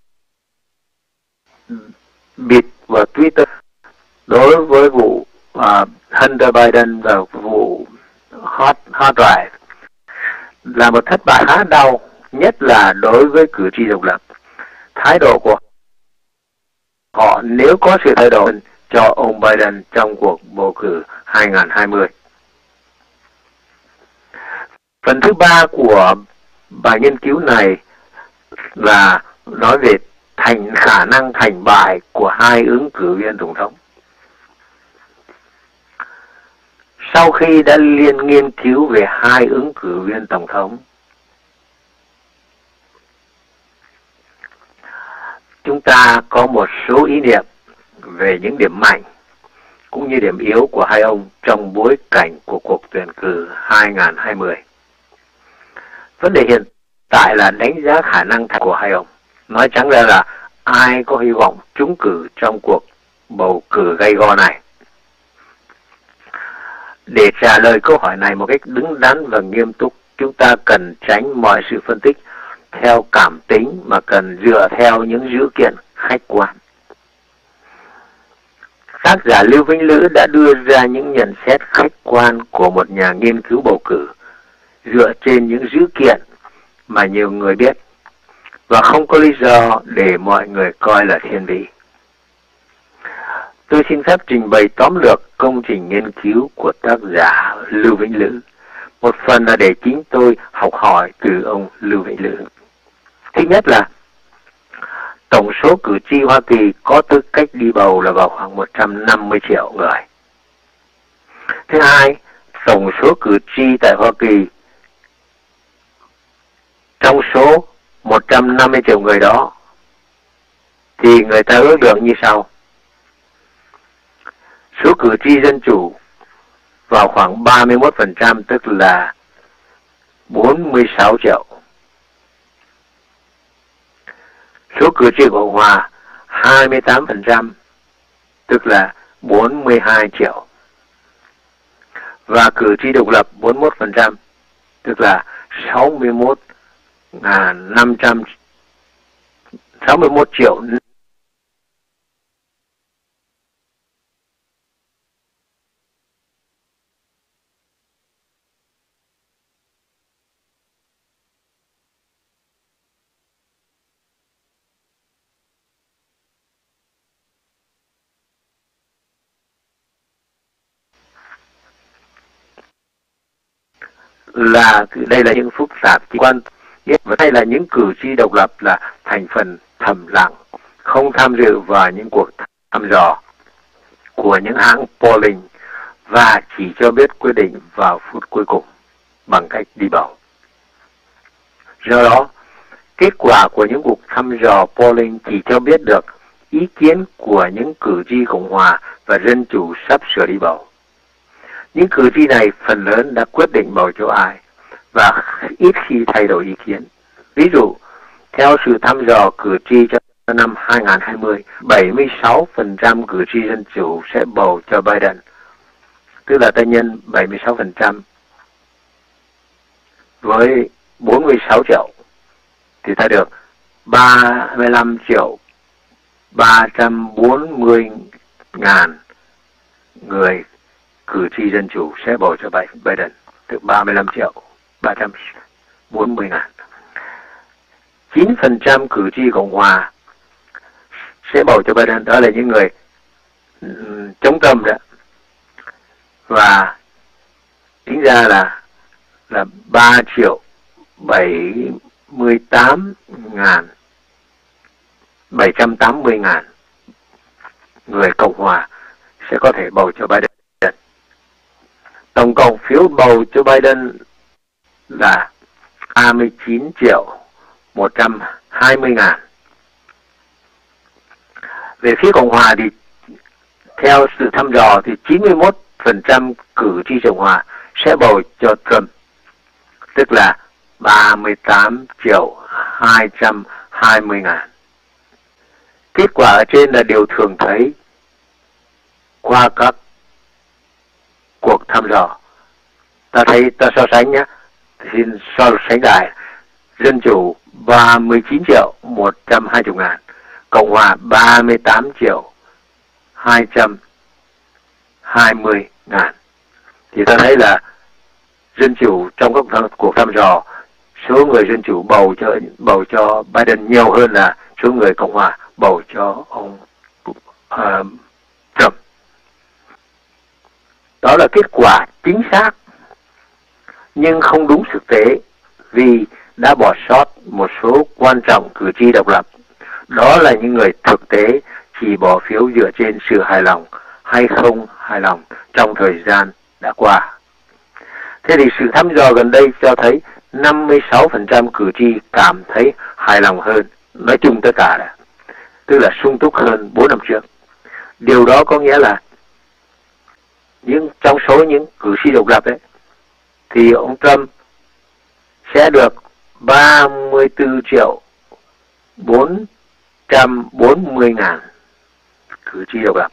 bịt vào Twitter đối với vụ Hunter Biden và vụ hard drive là một thất bại khá đau, nhất là đối với cử tri độc lập. Thái độ của họ nếu có sự thay đổi cho ông Biden trong cuộc bầu cử 2020. Phần thứ ba của bài nghiên cứu này là nói về khả năng thành bại của hai ứng cử viên tổng thống. Sau khi đã nghiên cứu về hai ứng cử viên tổng thống, chúng ta có một số ý niệm về những điểm mạnh cũng như điểm yếu của hai ông trong bối cảnh của cuộc tuyển cử 2020. Vấn đề hiện tại là đánh giá khả năng của hai ông. Nói trắng ra là ai có hy vọng trúng cử trong cuộc bầu cử gay go này. Để trả lời câu hỏi này một cách đứng đắn và nghiêm túc, chúng ta cần tránh mọi sự phân tích theo cảm tính mà cần dựa theo những dữ kiện khách quan. Tác giả Lưu Vĩnh Lữ đã đưa ra những nhận xét khách quan của một nhà nghiên cứu bầu cử dựa trên những dữ kiện mà nhiều người biết và không có lý do để mọi người coi là thiên vị. Tôi xin phép trình bày tóm lược công trình nghiên cứu của tác giả Lưu Vĩnh Lữ. Một phần là để chính tôi học hỏi từ ông Lưu Vĩnh Lữ. Thứ nhất là tổng số cử tri Hoa Kỳ có tư cách đi bầu là vào khoảng 150 triệu người. Thứ hai, tổng số cử tri tại Hoa Kỳ trong số 150 triệu người đó thì người ta ước lượng như sau. Số cử tri dân chủ vào khoảng 31%, tức là 46 triệu. Số cử tri Cộng hòa 28%, tức là 42 triệu. Và cử tri độc lập 41%, tức là 61 triệu. Đây là những phức tạp chỉ quan nhất, và đây là những cử tri độc lập là thành phần thầm lặng, không tham dự vào những cuộc thăm dò của những hãng polling và chỉ cho biết quyết định vào phút cuối cùng bằng cách đi bầu. Do đó, kết quả của những cuộc thăm dò polling chỉ cho biết được ý kiến của những cử tri Cộng hòa và Dân chủ sắp sửa đi bầu. Những cử tri này phần lớn đã quyết định bầu cho ai và ít khi thay đổi ý kiến. Ví dụ, theo sự thăm dò cử tri cho năm 2020, 76% cử tri Dân chủ sẽ bầu cho Biden, tức là ta nhân 76% với 46 triệu thì ta được 35 triệu 340 ngàn người cử tri Dân chủ sẽ bầu cho Biden, từ 35 triệu 340 ngàn. 9% cử tri Cộng hòa sẽ bầu cho Biden, đó là những người chống Trump đó. Và tính ra là 3 triệu 780 ngàn người Cộng hòa sẽ có thể bầu cho Biden. Tổng cộng phiếu bầu cho Biden là 39 triệu 120 ngàn. Về phía Cộng hòa thì theo sự thăm dò thì 91% cử tri Cộng hòa sẽ bầu cho Trump, tức là 38 triệu 220 ngàn. Kết quả ở trên là điều thường thấy qua các cuộc thăm dò. Ta so sánh nhé, xin so sánh lại. Dân chủ 39 triệu 120 ngàn, Cộng hòa 38 triệu 220 ngàn. Thì ta thấy là Dân chủ trong các cuộc thăm dò, số người Dân chủ bầu cho Biden nhiều hơn là số người Cộng hòa bầu cho ông Trump. Đó là kết quả chính xác nhưng không đúng thực tế, vì đã bỏ sót một số quan trọng cử tri độc lập. Đó là những người thực tế chỉ bỏ phiếu dựa trên sự hài lòng hay không hài lòng trong thời gian đã qua. Thế thì sự thăm dò gần đây cho thấy 56% cử tri cảm thấy hài lòng hơn, nói chung tất cả là, tức là sung túc hơn 4 năm trước. Điều đó có nghĩa là trong số những cử tri độc lập ấy, thì ông Trump sẽ được 34.440.000 cử tri độc lập.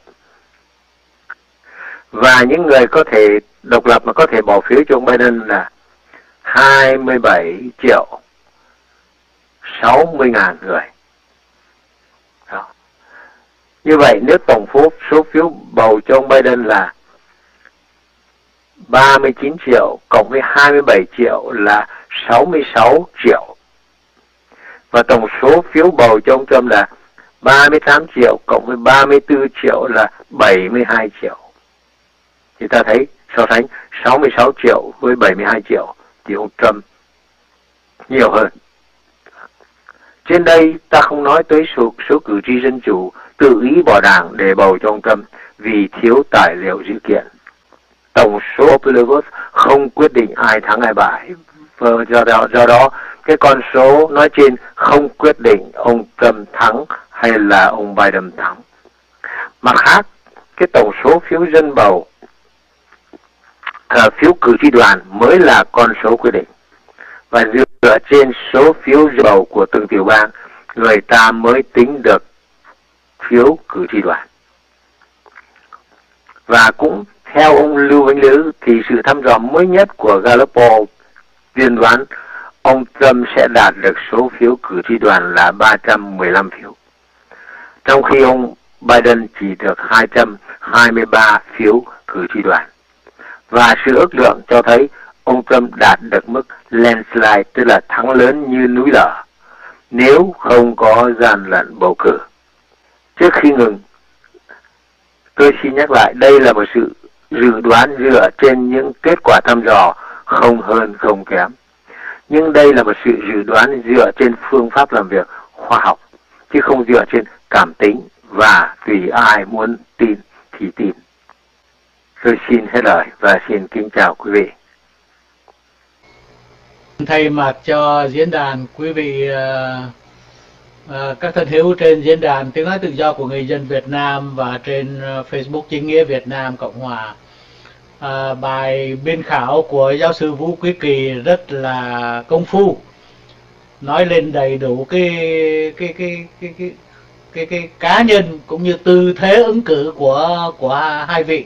Và những người có thể độc lập mà có thể bỏ phiếu cho ông Biden là 27.060.000 người. Đó. Như vậy nếu tổng số phiếu bầu cho ông Biden là 39 triệu cộng với 27 triệu là 66 triệu. Và tổng số phiếu bầu cho ông Trump là 38 triệu cộng với 34 triệu là 72 triệu. Thì ta thấy so sánh 66 triệu với 72 triệu thì ông Trump nhiều hơn. Trên đây ta không nói tới số cử tri Dân Chủ tự ý bỏ đảng để bầu cho ông Trump vì thiếu tài liệu dữ kiện. Tổng số popular vote không quyết định ai thắng ai bại. Do đó cái con số nói trên không quyết định ông Trump thắng hay là ông Biden thắng. Mặt khác, cái tổng số phiếu dân bầu, phiếu cử tri đoàn mới là con số quyết định. Và dựa trên số phiếu bầu của từng tiểu bang, người ta mới tính được phiếu cử tri đoàn. Và cũng theo ông Lưu Vĩnh Lữ thì sự thăm dò mới nhất của Gallup Poll tiên đoán ông Trump sẽ đạt được số phiếu cử tri đoàn là 315 phiếu, trong khi ông Biden chỉ được 223 phiếu cử tri đoàn. Và sự ước lượng cho thấy ông Trump đạt được mức landslide, tức là thắng lớn như núi lở, nếu không có gian lận bầu cử. Trước khi ngừng, tôi xin nhắc lại đây là một sự dự đoán dựa trên những kết quả thăm dò không hơn không kém. Nhưng đây là một sự dự đoán dựa trên phương pháp làm việc khoa học, chứ không dựa trên cảm tính và tùy ai muốn tin thì tin. Tôi xin hết lời và xin kính chào quý vị. Thay mặt cho diễn đàn, quý vị các thân hữu trên diễn đàn Tiếng nói tự do của người dân Việt Nam và trên Facebook Chính nghĩa Việt Nam Cộng hòa, bài biên khảo của giáo sư Vũ Quý Kỳ rất là công phu, nói lên đầy đủ cái cá nhân cũng như tư thế ứng cử của hai vị.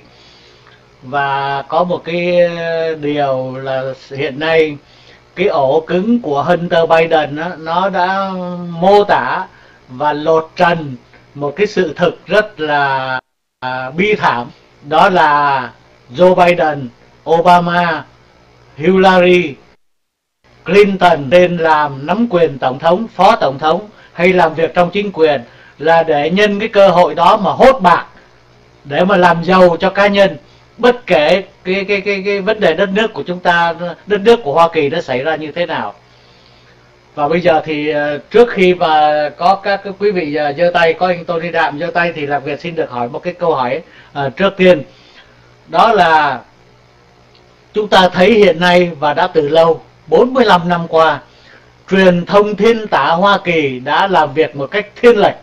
Và có một cái điều là hiện nay cái ổ cứng của Hunter Biden đó, nó đã mô tả và lột trần một cái sự thực rất là bi thảm. Đó là Joe Biden, Obama, Hillary Clinton nên làm nắm quyền tổng thống, phó tổng thống hay làm việc trong chính quyền là để nhân cái cơ hội đó mà hốt bạc, để mà làm giàu cho cá nhân, bất kể cái vấn đề đất nước của chúng ta, đất nước của Hoa Kỳ đã xảy ra như thế nào. Và bây giờ thì trước khi mà có các quý vị giơ tay, có anh Tony Đạm giơ tay thì Lạc Việt xin được hỏi một cái câu hỏi trước tiên. Đó là chúng ta thấy hiện nay và đã từ lâu, 45 năm qua, truyền thông thiên tả Hoa Kỳ đã làm việc một cách thiên lệch.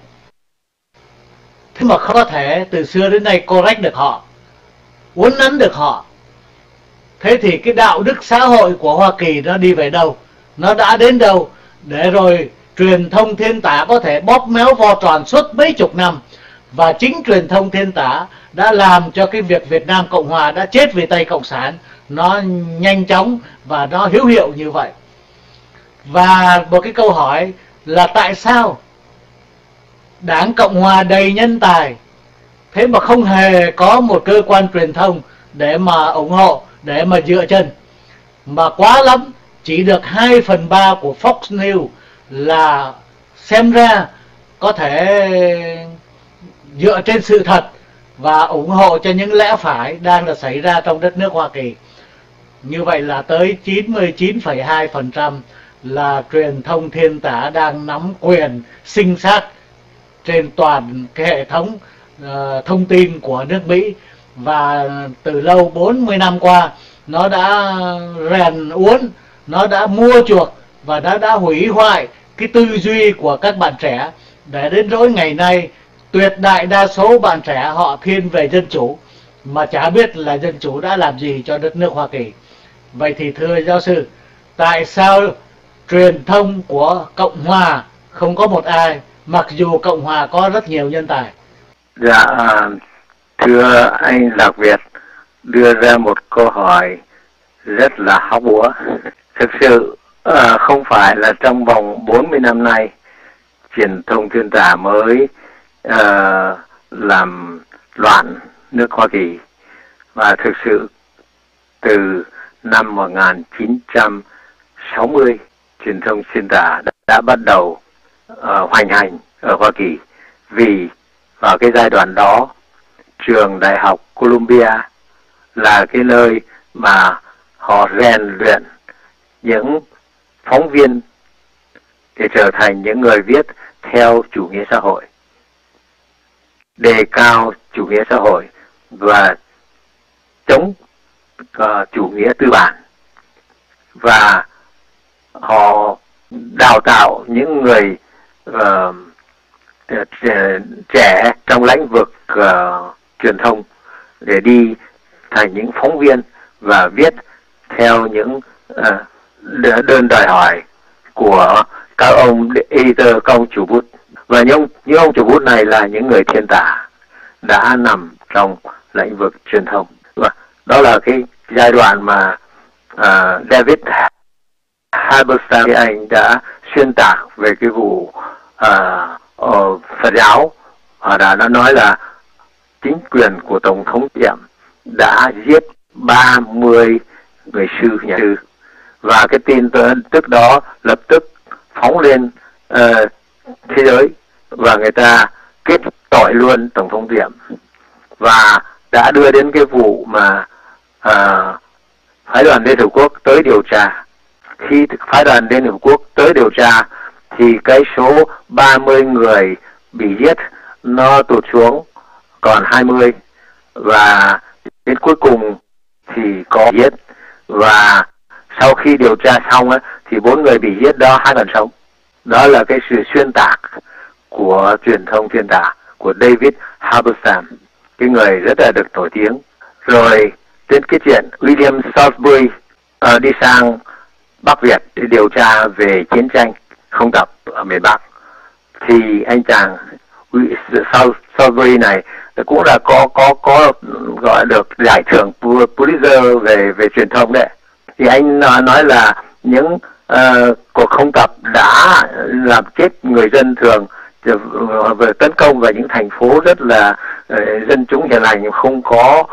Thế mà không có thể từ xưa đến nay correct được họ, uốn nắn được họ. Thế thì cái đạo đức xã hội của Hoa Kỳ nó đi về đâu? Nó đã đến đâu? Để rồi truyền thông thiên tả có thể bóp méo vo tròn suốt mấy chục năm. Và chính truyền thông thiên tả đã làm cho cái việc Việt Nam Cộng Hòa đã chết vì tay Cộng sản nó nhanh chóng và nó hữu hiệu như vậy. Và một cái câu hỏi là tại sao Đảng Cộng Hòa đầy nhân tài, thế mà không hề có một cơ quan truyền thông để mà ủng hộ, để mà dựa chân, mà quá lắm chỉ được 2/3 của Fox News là xem ra có thể dựa trên sự thật và ủng hộ cho những lẽ phải đang là xảy ra trong đất nước Hoa Kỳ. Như vậy là tới 99,2% là truyền thông thiên tả đang nắm quyền sinh sát trên toàn cái hệ thống thông tin của nước Mỹ. và từ lâu 40 năm qua nó đã rèn uốn, nó đã mua chuộc và nó đã hủy hoại cái tư duy của các bạn trẻ, để đến rỗi ngày nay tuyệt đại đa số bạn trẻ họ thiên về dân chủ mà chả biết là dân chủ đã làm gì cho đất nước Hoa Kỳ. Vậy thì thưa giáo sư, tại sao truyền thông của Cộng Hòa không có một ai, mặc dù Cộng Hòa có rất nhiều nhân tài? Dạ, thưa anh Lạc Việt đưa ra một câu hỏi rất là hóc búa. Thực sự không phải là trong vòng 40 năm nay truyền thông chuyên tả mới làm loạn nước Hoa Kỳ, và thực sự từ năm 1960 truyền thông xuyên tả đã bắt đầu hoành hành ở Hoa Kỳ, vì vào cái giai đoạn đó trường đại học Columbia là cái nơi mà họ rèn luyện những phóng viên để trở thành những người viết theo chủ nghĩa xã hội, đề cao chủ nghĩa xã hội và chống chủ nghĩa tư bản. Và họ đào tạo những người trẻ trong lĩnh vực truyền thông để đi thành những phóng viên và viết theo những đơn đòi hỏi của các ông editor, các ông chủ bút. Và những ông chủ bút này là những người thiên tả đã nằm trong lĩnh vực truyền thông. Và đó là cái giai đoạn mà David Halberstam, anh đã xuyên tạc về cái vụ Phật giáo. Họ đã nói là chính quyền của Tổng thống Diệm đã giết 30 người sư, nhà sư. Và cái tin tức đó lập tức phóng lên thế giới, và người ta kết tội luôn Tổng thống Diệm, và đã đưa đến cái vụ mà phái đoàn Liên Hợp Quốc tới điều tra. Khi phái đoàn Liên Hợp Quốc tới điều tra thì cái số 30 người bị giết nó tụt xuống còn 20, và đến cuối cùng thì có giết. Và sau khi điều tra xong thì 4 người bị giết đó 2 còn sống. Đó là cái sự xuyên tạc của truyền thông xuyên tạc của David Halberstam, cái người rất là được nổi tiếng. Rồi đến cái chuyện William Salisbury đi sang Bắc Việt để điều tra về chiến tranh không tập ở miền Bắc, thì anh chàng Salisbury này cũng là có gọi được giải thưởng Pulitzer về truyền thông đấy. Thì anh nói là những cuộc không tập đã làm chết người dân thường, về tấn công vào những thành phố rất là dân chúng hiền lành, không có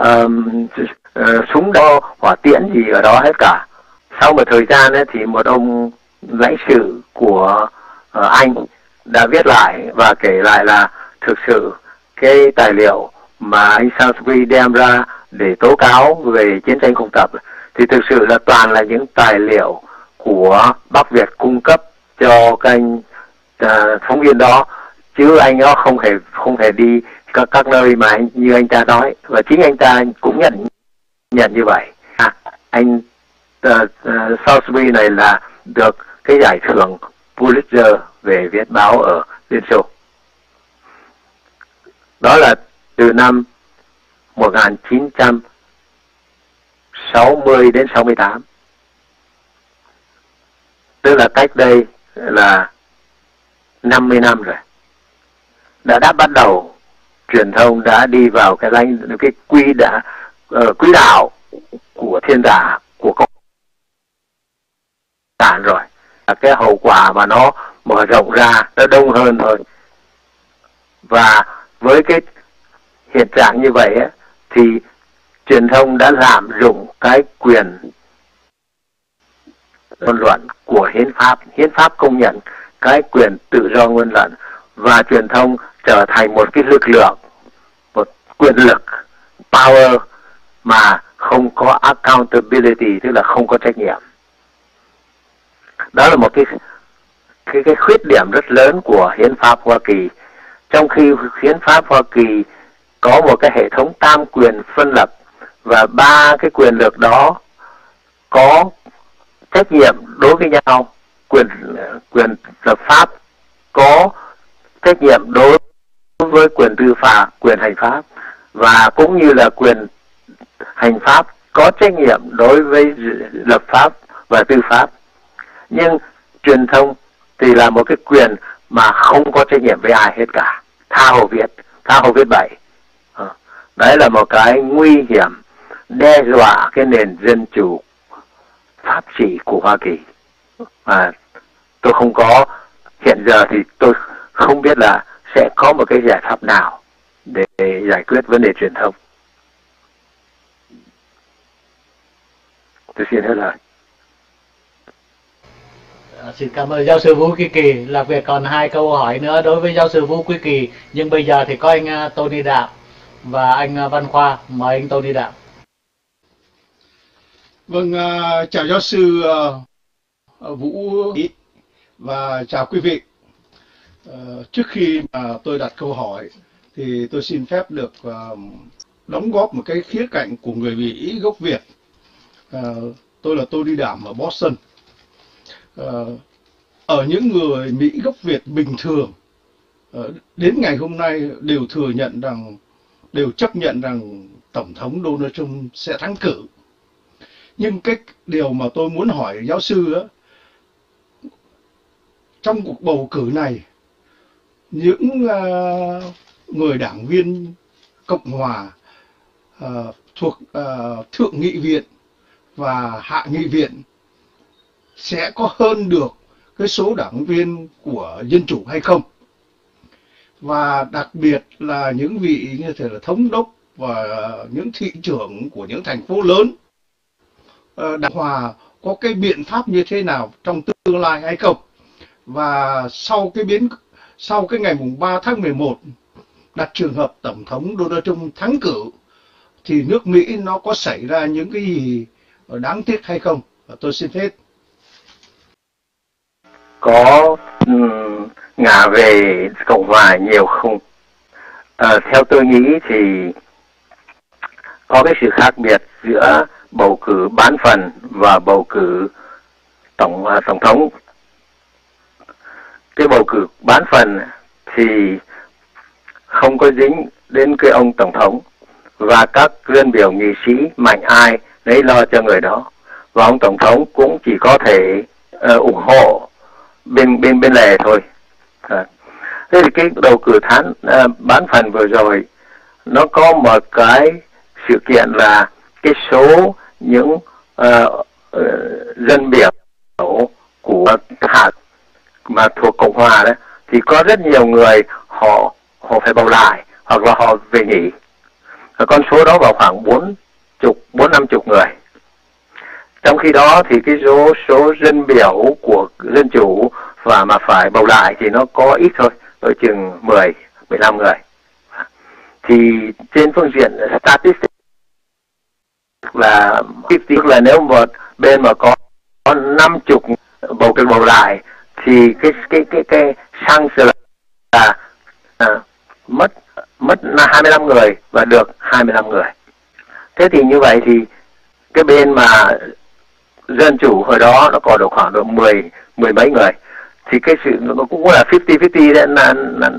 súng đo hỏa tiễn gì ở đó hết cả. Sau một thời gian ấy, thì một ông lãnh sự của Anh đã viết lại và kể lại là thực sự cái tài liệu mà anh Salisbury đem ra để tố cáo về chiến tranh không tập thì thực sự là toàn là những tài liệu của Bắc Việt cung cấp cho các anh phóng viên đó, chứ anh đó không hề đi các nơi mà như anh ta nói, và chính anh ta cũng nhận như vậy. Anh Salisbury này là được cái giải thưởng Pulitzer về viết báo ở Liên Xô. Đó là từ năm 1960 đến 68, tức là cách đây là 50 năm rồi. Đã bắt đầu truyền thông đã đi vào cái quỹ đạo của thiên tả của cộng sản rồi. Cái hậu quả mà nó mở rộng ra nó đông hơn thôi. Và với cái hiện trạng như vậy thì truyền thông đã lạm dụng cái quyền ngôn luận của hiến pháp. Hiến pháp công nhận cái quyền tự do ngôn luận, và truyền thông trở thành một cái lực lượng, một quyền lực, power mà không có accountability, tức là không có trách nhiệm. Đó là một cái khuyết điểm rất lớn của hiến pháp Hoa Kỳ. Trong khi hiến pháp Hoa Kỳ có một cái hệ thống tam quyền phân lập, và ba cái quyền lực đó có trách nhiệm đối với nhau. Quyền lập pháp có trách nhiệm đối với quyền tư pháp, quyền hành pháp, và cũng như là quyền hành pháp có trách nhiệm đối với lập pháp và tư pháp. Nhưng truyền thông thì là một cái quyền mà không có trách nhiệm với ai hết cả, tha hồ viết bậy. Đấy là một cái nguy hiểm đe dọa cái nền dân chủ pháp trị của Hoa Kỳ. Tôi không có, hiện giờ thì tôi không biết là sẽ có một cái giải pháp nào để giải quyết vấn đề truyền thông. Tôi xin hết lời. Xin cảm ơn giáo sư Vũ Quý Kỳ. Lạc Việt còn 2 câu hỏi nữa đối với giáo sư Vũ Quý Kỳ, nhưng bây giờ thì có anh Tony Đạm và anh Văn Khoa. Mời anh Tony Đạm. Vâng, chào giáo sư Vũ và chào quý vị. Trước khi mà tôi đặt câu hỏi thì tôi xin phép được đóng góp một cái khía cạnh của người Mỹ gốc Việt. Tôi là Tony Đạm ở Boston. Ở những người Mỹ gốc Việt bình thường đến ngày hôm nay đều thừa nhận rằng, đều chấp nhận rằng Tổng thống Donald Trump sẽ thắng cử. Nhưng cái điều mà tôi muốn hỏi giáo sư á, trong cuộc bầu cử này, những người đảng viên Cộng hòa thuộc Thượng nghị viện và Hạ nghị viện sẽ có hơn được cái số đảng viên của Dân chủ hay không? Và đặc biệt là những vị như thế là thống đốc và những thị trưởng của những thành phố lớn, Đảng Hòa có cái biện pháp như thế nào trong tương lai hay không? Và sau cái ngày mùng 3 tháng 11 đặt trường hợp Tổng thống Donald Trump thắng cử thì nước Mỹ nó có xảy ra những cái gì đáng tiếc hay không? Tôi xin hết. Có ngả về Cộng hòa nhiều không? Theo tôi nghĩ thì có cái sự khác biệt giữa bầu cử bán phần và bầu cử tổng thống. Cái bầu cử bán phần thì không có dính đến cái ông tổng thống, và các dân biểu nghị sĩ mạnh ai nấy lo cho người đó, và ông tổng thống cũng chỉ có thể ủng hộ bên lề thôi. Thế thì cái bầu cử bán phần vừa rồi nó có một cái sự kiện là cái số những dân biểu của hạt mà thuộc Cộng hòa đấy thì có rất nhiều người họ phải bầu lại hoặc là họ về nghỉ. Con số đó vào khoảng 4-50 người. Trong khi đó thì cái số dân biểu của Dân chủ và mà phải bầu lại thì nó có ít thôi, ở chừng 10-15 người. Thì trên phương diện statistics là nếu một bên mà có 50 bầu lại thì cái chance là mất 25 người và được 25 người. Thế thì như vậy thì cái bên mà Dân chủ hồi đó nó còn được khoảng độ 10 mấy người, thì cái sự nó cũng là 50-50 đấy, là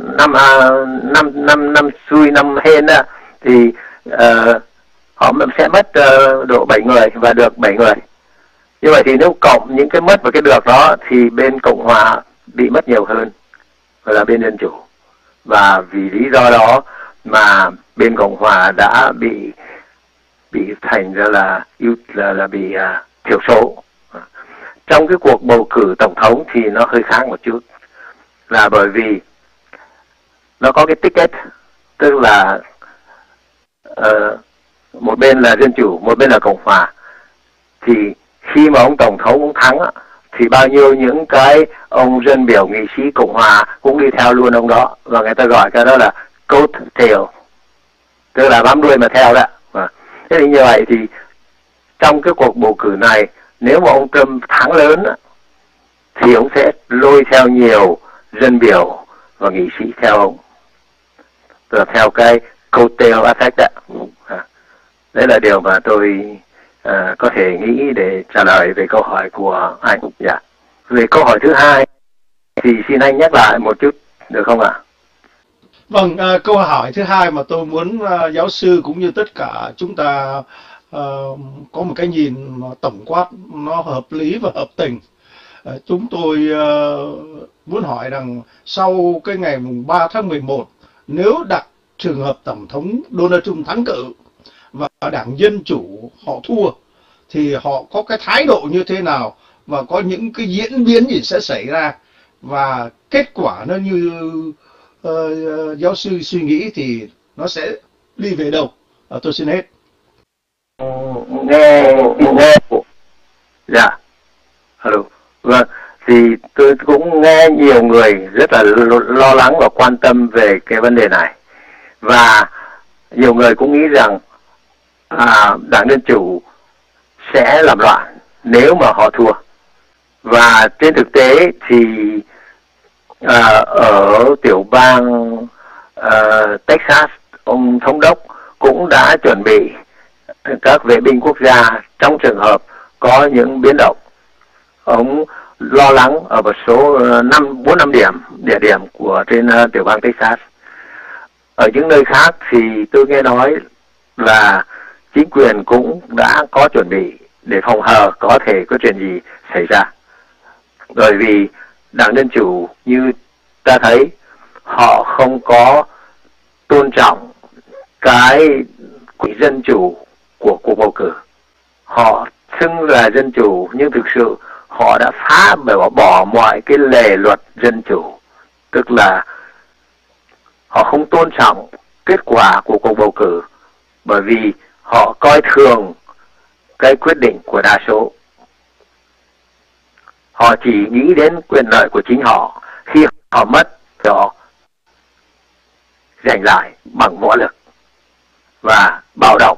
năm xui năm hên đó, thì họ sẽ mất độ 7 người và được 7 người. Như vậy thì nếu cộng những cái mất và cái được đó thì bên Cộng hòa bị mất nhiều hơn là bên Dân chủ, và vì lý do đó mà bên Cộng hòa đã bị thành ra là bị thiểu số. Trong cái cuộc bầu cử tổng thống thì nó hơi khác một chút, là bởi vì nó có cái ticket, tức là một bên là Dân chủ, một bên là Cộng hòa. Thì khi mà ông tổng thống cũng thắng thì bao nhiêu những cái ông dân biểu nghị sĩ Cộng hòa cũng đi theo luôn ông đó, và người ta gọi cái đó là coat tail, tức là bám đuôi mà theo đó. Thế thì như vậy thì trong cái cuộc bầu cử này, nếu mà ông Trump thắng lớn thì ông sẽ lôi theo nhiều dân biểu và nghị sĩ theo ông, tức là theo cái coattail effect đó. Đấy là điều mà tôi có thể nghĩ để trả lời về câu hỏi của anh. Dạ. Về câu hỏi thứ hai thì xin anh nhắc lại một chút được không ạ? Vâng, câu hỏi thứ hai mà tôi muốn giáo sư cũng như tất cả chúng ta có một cái nhìn mà tổng quát nó hợp lý và hợp tình. Chúng tôi muốn hỏi rằng sau cái ngày mùng 3 tháng 11, nếu đặt trường hợp Tổng thống Donald Trump thắng cử và Đảng Dân Chủ họ thua, thì họ có cái thái độ như thế nào và có những cái diễn biến gì sẽ xảy ra, và kết quả nó như giáo sư suy nghĩ thì nó sẽ đi về đâu? Tôi xin hết. Nghe dạ, hello. Vâng, thì tôi cũng nghe nhiều người rất là lo lắng và quan tâm về cái vấn đề này, và nhiều người cũng nghĩ rằng Đảng Dân Chủ sẽ làm loạn nếu mà họ thua. Và trên thực tế thì ở tiểu bang Texas, ông thống đốc cũng đã chuẩn bị các vệ binh quốc gia trong trường hợp có những biến động. Ông lo lắng ở một số 4-5 địa điểm của trên tiểu bang Texas. Ở những nơi khác thì tôi nghe nói là chính quyền cũng đã có chuẩn bị để phòng hờ có thể có chuyện gì xảy ra. Bởi vì Đảng Dân Chủ như ta thấy họ không có tôn trọng cái quỹ dân chủ của cuộc bầu cử. Họ xưng là dân chủ nhưng thực sự họ đã phá bỏ mọi cái lề luật dân chủ. Tức là họ không tôn trọng kết quả của cuộc bầu cử bởi vì họ coi thường cái quyết định của đa số. Họ chỉ nghĩ đến quyền lợi của chính họ. Khi họ mất, họ giành lại bằng võ lực và bạo động.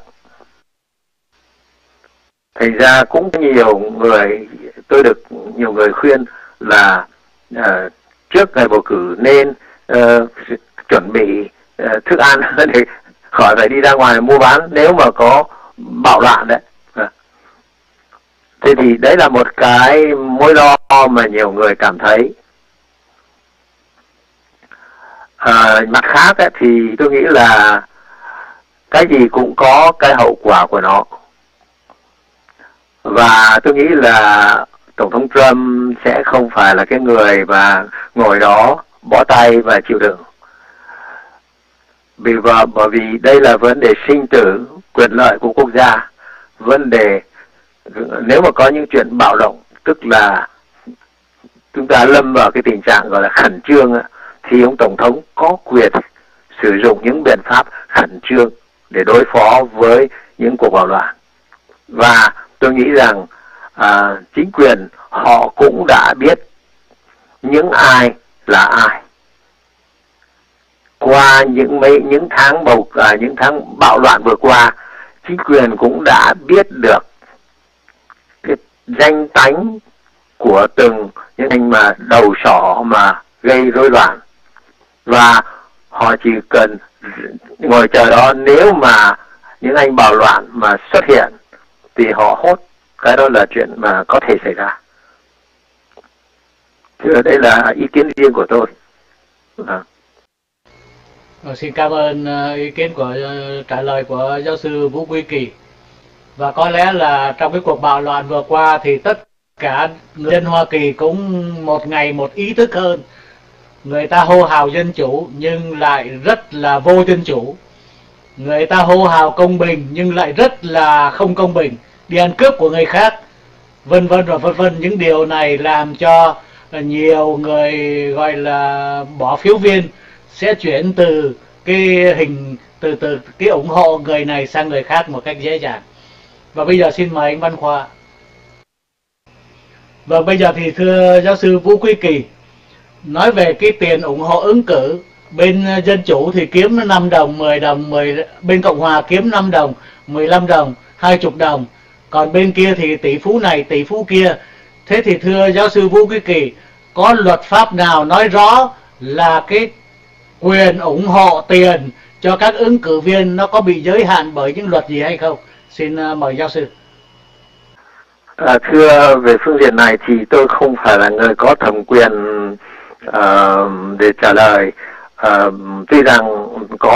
Thành ra cũng nhiều người, tôi được nhiều người khuyên là trước ngày bầu cử nên chuẩn bị thức ăn để khỏi phải đi ra ngoài mua bán nếu mà có bạo loạn đấy. Thế thì đấy là một cái mối lo mà nhiều người cảm thấy. Mặt khác ấy, thì tôi nghĩ là cái gì cũng có cái hậu quả của nó. Và tôi nghĩ là Tổng thống Trump sẽ không phải là cái người mà ngồi đó bó tay và chịu đựng. Bởi vì đây là vấn đề sinh tử, quyền lợi của quốc gia. Vấn đề nếu mà có những chuyện bạo động, tức là chúng ta lâm vào cái tình trạng gọi là khẩn trương, thì ông Tổng thống có quyền sử dụng những biện pháp khẩn trương để đối phó với những cuộc bạo loạn. Và tôi nghĩ rằng chính quyền họ cũng đã biết những ai là ai. Qua những tháng bạo loạn vừa qua, chính quyền cũng đã biết được cái danh tánh của từng những anh mà đầu sỏ mà gây rối loạn, và họ chỉ cần ngồi chờ đó. Nếu mà những anh bạo loạn mà xuất hiện thì họ hốt. Cái đó là chuyện mà có thể xảy ra. Thì đây là ý kiến riêng của tôi. Xin cảm ơn ý kiến của trả lời của giáo sư Vũ Quý Kỳ. Và có lẽ là trong cái cuộc bạo loạn vừa qua thì tất cả người dân Hoa Kỳ cũng một ngày một ý thức hơn. Người ta hô hào dân chủ nhưng lại rất là vô dân chủ. Người ta hô hào công bình nhưng lại rất là không công bình, đi ăn cướp của người khác, vân vân và vân vân. Những điều này làm cho nhiều người gọi là bỏ phiếu viên sẽ chuyển từ từ cái ủng hộ người này sang người khác một cách dễ dàng. Và bây giờ xin mời anh Văn Khoa. Và bây giờ thì thưa giáo sư Vũ Quý Kỳ, nói về cái tiền ủng hộ ứng cử, bên Dân Chủ thì kiếm 5 đồng, 10 đồng, bên Cộng Hòa kiếm 5 đồng, 15 đồng, 20 đồng. Còn bên kia thì tỷ phú này, tỷ phú kia. Thế thì thưa giáo sư Vũ Quý Kỳ, có luật pháp nào nói rõ là cái quyền ủng hộ tiền cho các ứng cử viên nó có bị giới hạn bởi những luật gì hay không? Xin mời giáo sư. Thưa, về phương diện này thì tôi không phải là người có thẩm quyền để trả lời. Tuy rằng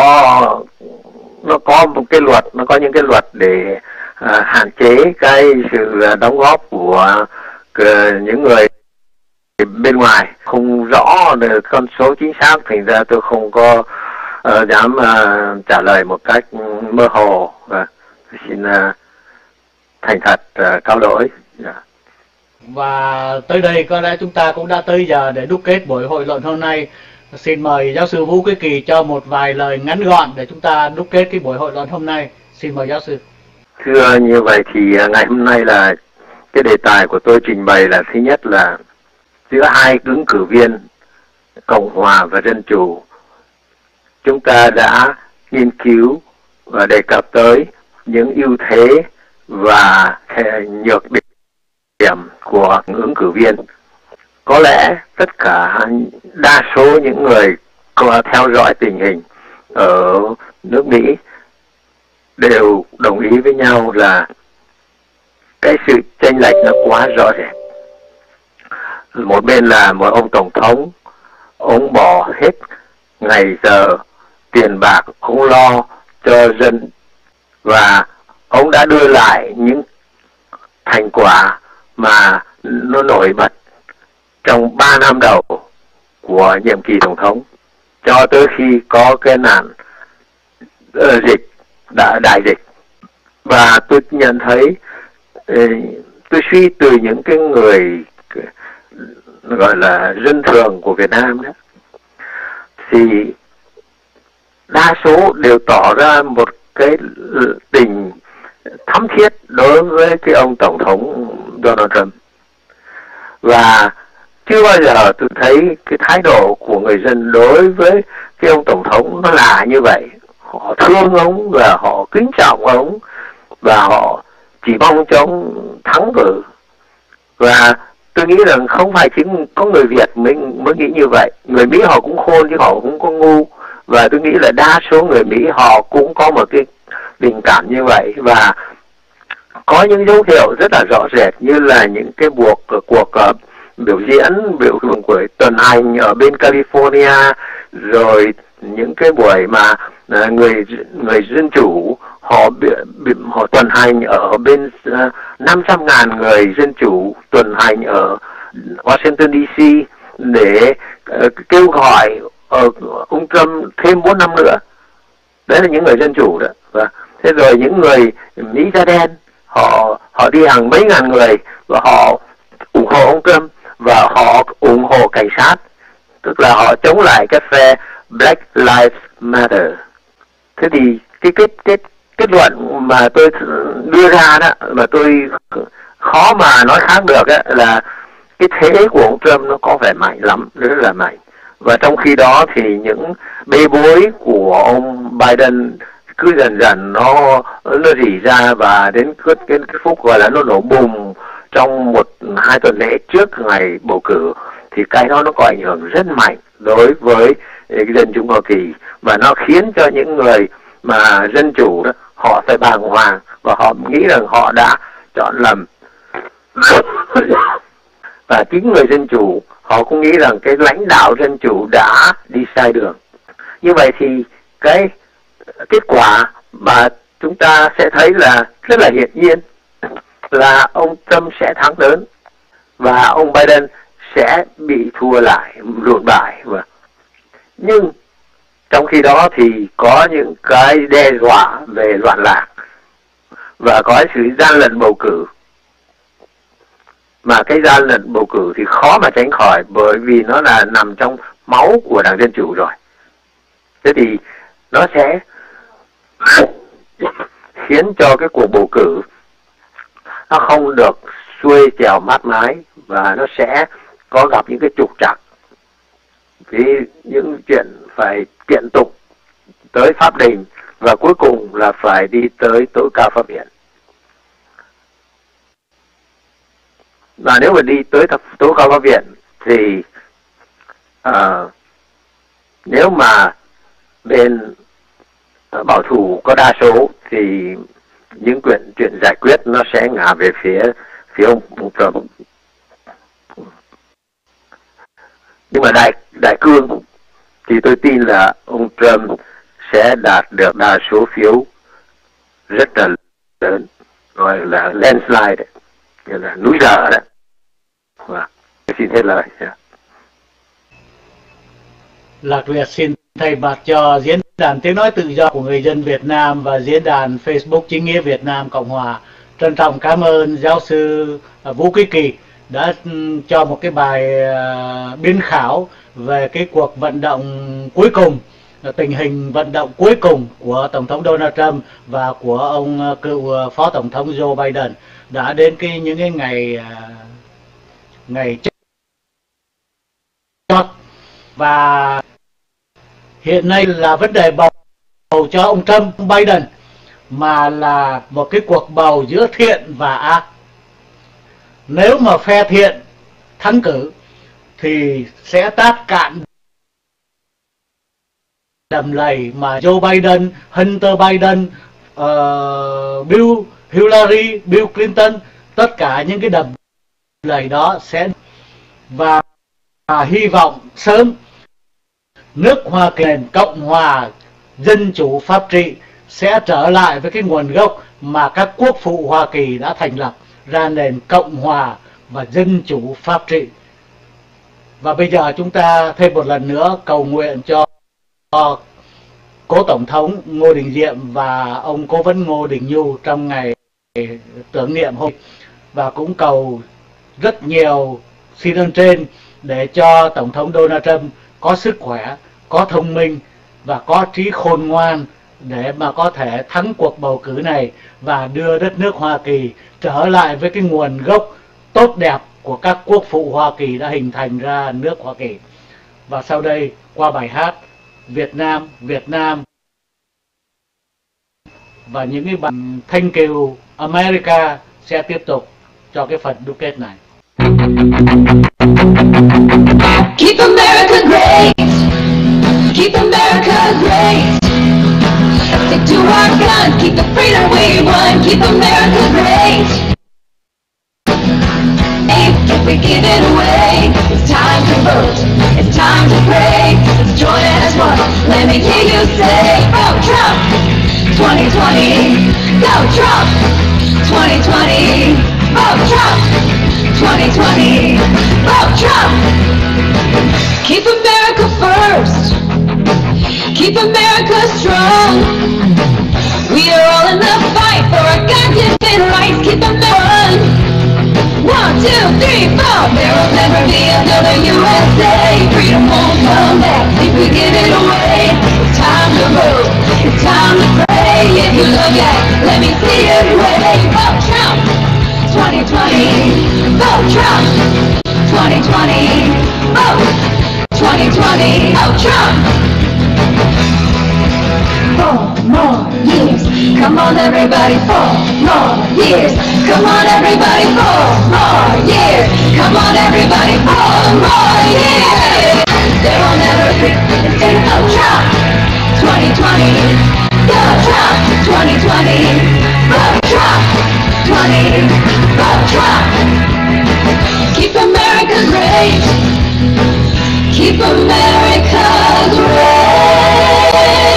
nó có một cái luật, nó có những cái luật để hạn chế cái sự đóng góp của những người bên ngoài. Không rõ được con số chính xác, thành ra tôi không có dám trả lời một cách mơ hồ. Xin thành thật cáo lỗi. Và tới đây có lẽ chúng ta cũng đã tới giờ để đúc kết buổi hội luận hôm nay. Xin mời giáo sư Vũ Quý Kỳ cho một vài lời ngắn gọn để chúng ta đúc kết cái buổi hội luận hôm nay. Xin mời giáo sư. Thưa, như vậy thì ngày hôm nay là cái đề tài của tôi trình bày là thứ nhất là giữa hai ứng cử viên Cộng hòa và Dân chủ, chúng ta đã nghiên cứu và đề cập tới những ưu thế và nhược điểm của ứng cử viên. Có lẽ tất cả đa số những người có theo dõi tình hình ở nước Mỹ đều đồng ý với nhau là cái sự chênh lệch nó quá rõ rệt. Một bên là một ông tổng thống, ông bỏ hết ngày giờ, tiền bạc, ông lo cho dân, và ông đã đưa lại những thành quả mà nó nổi bật trong 3 năm đầu của nhiệm kỳ tổng thống, cho tới khi có cái nạn dịch, đại dịch. Và tôi nhận thấy, tôi suy từ những cái người gọi là dân thường của Việt Nam đó, thì đa số đều tỏ ra một cái tình thắm thiết đối với cái ông tổng thống Donald Trump. Và chưa bao giờ tôi thấy cái thái độ của người dân đối với cái ông tổng thống nó là như vậy. Họ thương ông và họ kính trọng ông và họ chỉ mong cho ông thắng cử. Và tôi nghĩ rằng không phải chỉ có người Việt mới nghĩ như vậy. Người Mỹ họ cũng khôn chứ họ cũng có ngu. Và tôi nghĩ là đa số người Mỹ họ cũng có một cái tình cảm như vậy. Và có những dấu hiệu rất là rõ rệt, như là những cái cuộc biểu diễn của tuần hành ở bên California, rồi những cái buổi mà người dân chủ họ tuần hành ở bên 500.000 người dân chủ tuần hành ở Washington DC để kêu gọi ông Trump thêm 4 năm nữa. Đấy là những người dân chủ đó. Và thế rồi những người Mỹ da đen họ đi hàng mấy ngàn người và họ ủng hộ ông Trump và họ ủng hộ cảnh sát, tức là họ chống lại cái phe Black Lives Matter. Thế thì cái kết luận mà tôi đưa ra đó, mà tôi khó mà nói khác được đó, là cái thế của ông Trump nó có vẻ mạnh lắm, rất là mạnh. Và trong khi đó thì những bê bối của ông Biden cứ dần dần nó rỉ ra, và đến cái phút gọi là nó nổ bùng trong 1-2 tuần lễ trước ngày bầu cử, thì cái đó nó có ảnh hưởng rất mạnh đối với dân chúng Hoa Kỳ, và nó khiến cho những người mà dân chủ đó họ phải bàng hoàng và họ nghĩ rằng họ đã chọn lầm. Và chính người dân chủ họ cũng nghĩ rằng cái lãnh đạo dân chủ đã đi sai đường. Như vậy thì cái kết quả mà chúng ta sẽ thấy là rất là hiển nhiên là ông Trump sẽ thắng lớn và ông Biden sẽ bị thua lại, lùi bại. Nhưng trong khi đó thì có những cái đe dọa về loạn lạc và có sự gian lận bầu cử. Mà cái gian lận bầu cử thì khó mà tránh khỏi, bởi vì nó là nằm trong máu của Đảng Dân Chủ rồi. Thế thì nó sẽ khiến cho cái cuộc bầu cử nó không được xuôi chèo mát mái, và nó sẽ có gặp những cái trục trặc, vì những chuyện phải kiện tụng tới pháp đình, và cuối cùng là phải đi tới tối cao pháp viện. Và nếu mà đi tới tối cao pháp viện thì nếu mà bên bảo thủ có đa số thì những chuyện giải quyết nó sẽ ngả về phía ông Trump. Nhưng mà đại cương thì tôi tin là ông Trump sẽ đạt được đa số phiếu rất là lớn, gọi là landslide, gọi là núi lở đấy. Và xin hết lời. Lạc Việt xin thay mặt cho Diễn đàn Tiếng Nói Tự Do của Người Dân Việt Nam và Diễn đàn Facebook Chính Nghĩa Việt Nam Cộng Hòa trân trọng cảm ơn giáo sư Vũ Quý Kỳ đã cho một cái bài biên khảo về cái cuộc vận động cuối cùng, tình hình vận động cuối cùng của Tổng thống Donald Trump và của ông cựu Phó Tổng thống Joe Biden đã đến những cái ngày chót. Và hiện nay là vấn đề bầu cho ông Trump, ông Biden, mà là một cái cuộc bầu giữa thiện và ác. Nếu mà phe thiện thắng cử thì sẽ tát cạn đầm lầy mà Joe Biden, Hunter Biden, Hillary, Bill Clinton, tất cả những cái đầm lầy đó sẽ, và hy vọng sớm nước Hoa Kỳ, nền Cộng hòa Dân chủ Pháp trị sẽ trở lại với cái nguồn gốc mà các quốc phụ Hoa Kỳ đã thành lập ra, nền Cộng hòa và Dân chủ Pháp trị. Và bây giờ chúng ta thêm một lần nữa cầu nguyện cho cố Tổng thống Ngô Đình Diệm và ông Cố vấn Ngô Đình Nhu trong ngày tưởng niệm hôm, và cũng cầu rất nhiều xin ơn trên để cho Tổng thống Donald Trump có sức khỏe, có thông minh và có trí khôn ngoan để mà có thể thắng cuộc bầu cử này và đưa đất nước Hoa Kỳ trở lại với cái nguồn gốc tốt đẹp của các quốc phụ Hoa Kỳ đã hình thành ra nước Hoa Kỳ. Và sau đây qua bài hát Việt Nam, Việt Nam và những cái bản Thank You America sẽ tiếp tục cho cái phần đúc kết này. Keep America great. Keep America great. Stick to our guns. Keep the freedom we won. Keep America great. If we give it away, it's time to vote. It's time to pray. Let's join as one. Let me hear you say, Go Trump 2020. Go Trump 2020. Vote Trump 2020. Vote Trump. Keep America first. Keep America strong. We are all in the fight for our God-given rights. Keep them going. 1, 2, 3, 4. There will never be another USA. Freedom won't come back if we give it away. It's time to vote. It's time to pray. If you look at, let me see it wave. Vote Trump 2020. Vote Trump 2020. Vote 2020. Vote Trump. 4 more years. Come on everybody, 4 more years. Come on everybody, 4 more years. Come on everybody, 4 more years. There will never be a Trump 2020. Go Trump 2020. Vote Trump 20. Vote Trump. Keep America great. Keep America great.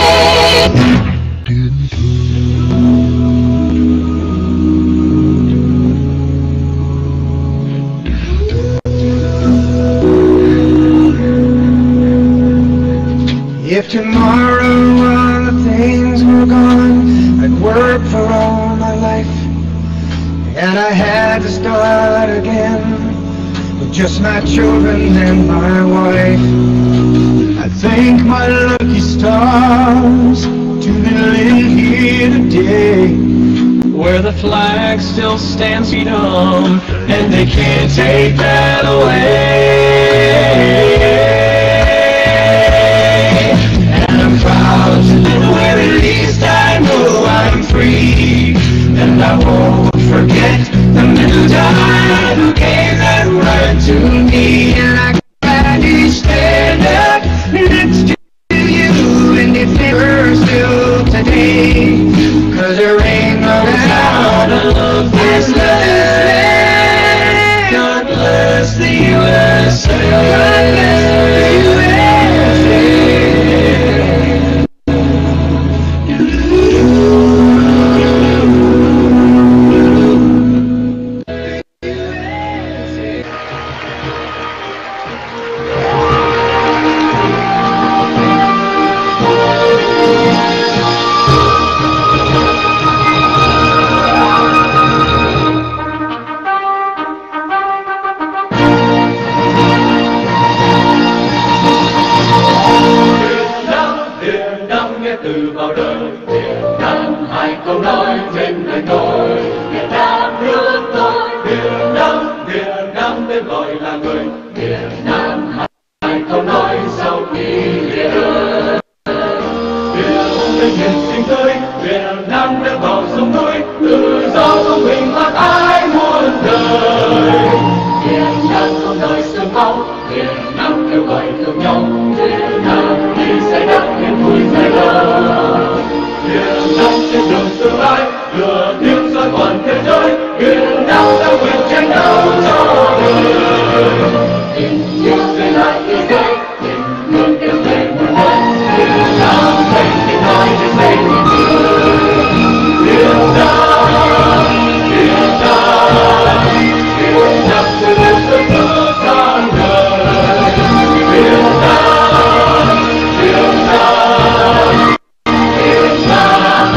If tomorrow all the things were gone, I'd work for all my life, and I had to start again with just my children and my wife. I thank my lucky stars to be living here today, where the flag still stands freedom, and they can't take that away. Proud to live where at least I know I'm free, and I won't forget the men who died, who gave that right to me. And I gladly stand up next to you, and if they were still today. vào đời. Việt Nam hai câu nói trên đời tôi, Việt Nam nước tôi, Việt Nam tên gọi là người. Việt Nam hai câu nói sau khi lìa đời. Việt Nam sinh tươi, Việt Nam đã vào sông núi, tự do công bình và ái muôn đời. Việt Nam không nói sương máu, Việt Nam kêu gọi thương nhau, Việt Nam đi xây đất niềm vui dài lâu. Việt Nam trên đường tương lai, lửa tiếng soi toàn thế giới, Việt Nam đã nguyện chiến đấu cho đời. Tình yêu về lại thế giới, tình thương kêu về muôn đời, Việt Nam thấy tiếng nói để xây niềm vui. Việt Nam, Việt Nam, Việt Nam từ lúc tôi bước sang đời. Việt Nam, Việt Nam, Việt Nam.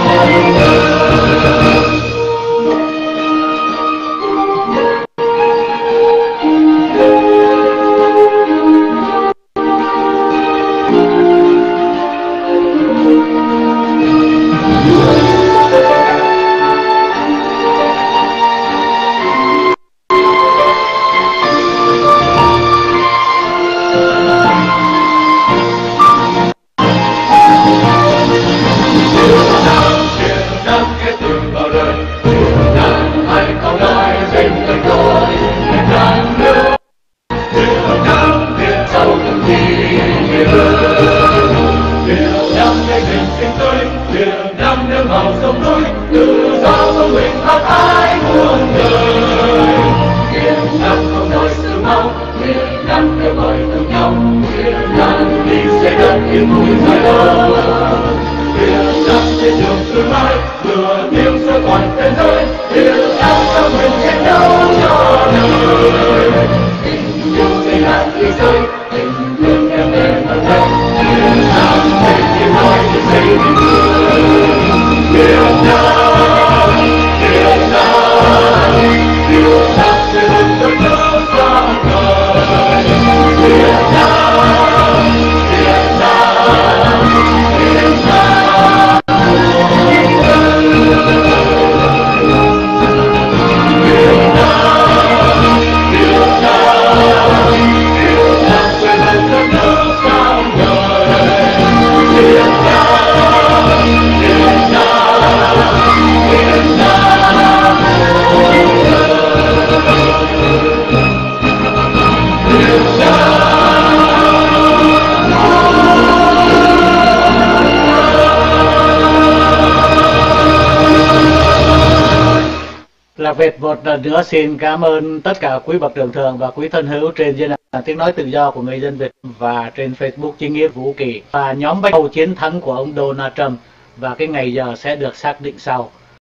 Lạc Việt một lần nữa xin cảm ơn tất cả quý bậc trưởng thường và quý thân hữu trên diễn đàn tiếng nói tự do của người dân Việt và trên Facebook Chính nghĩa Vũ Kỳ và nhóm Bách Chiến thắng của ông Donald Trump, và cái ngày giờ sẽ được xác định sau.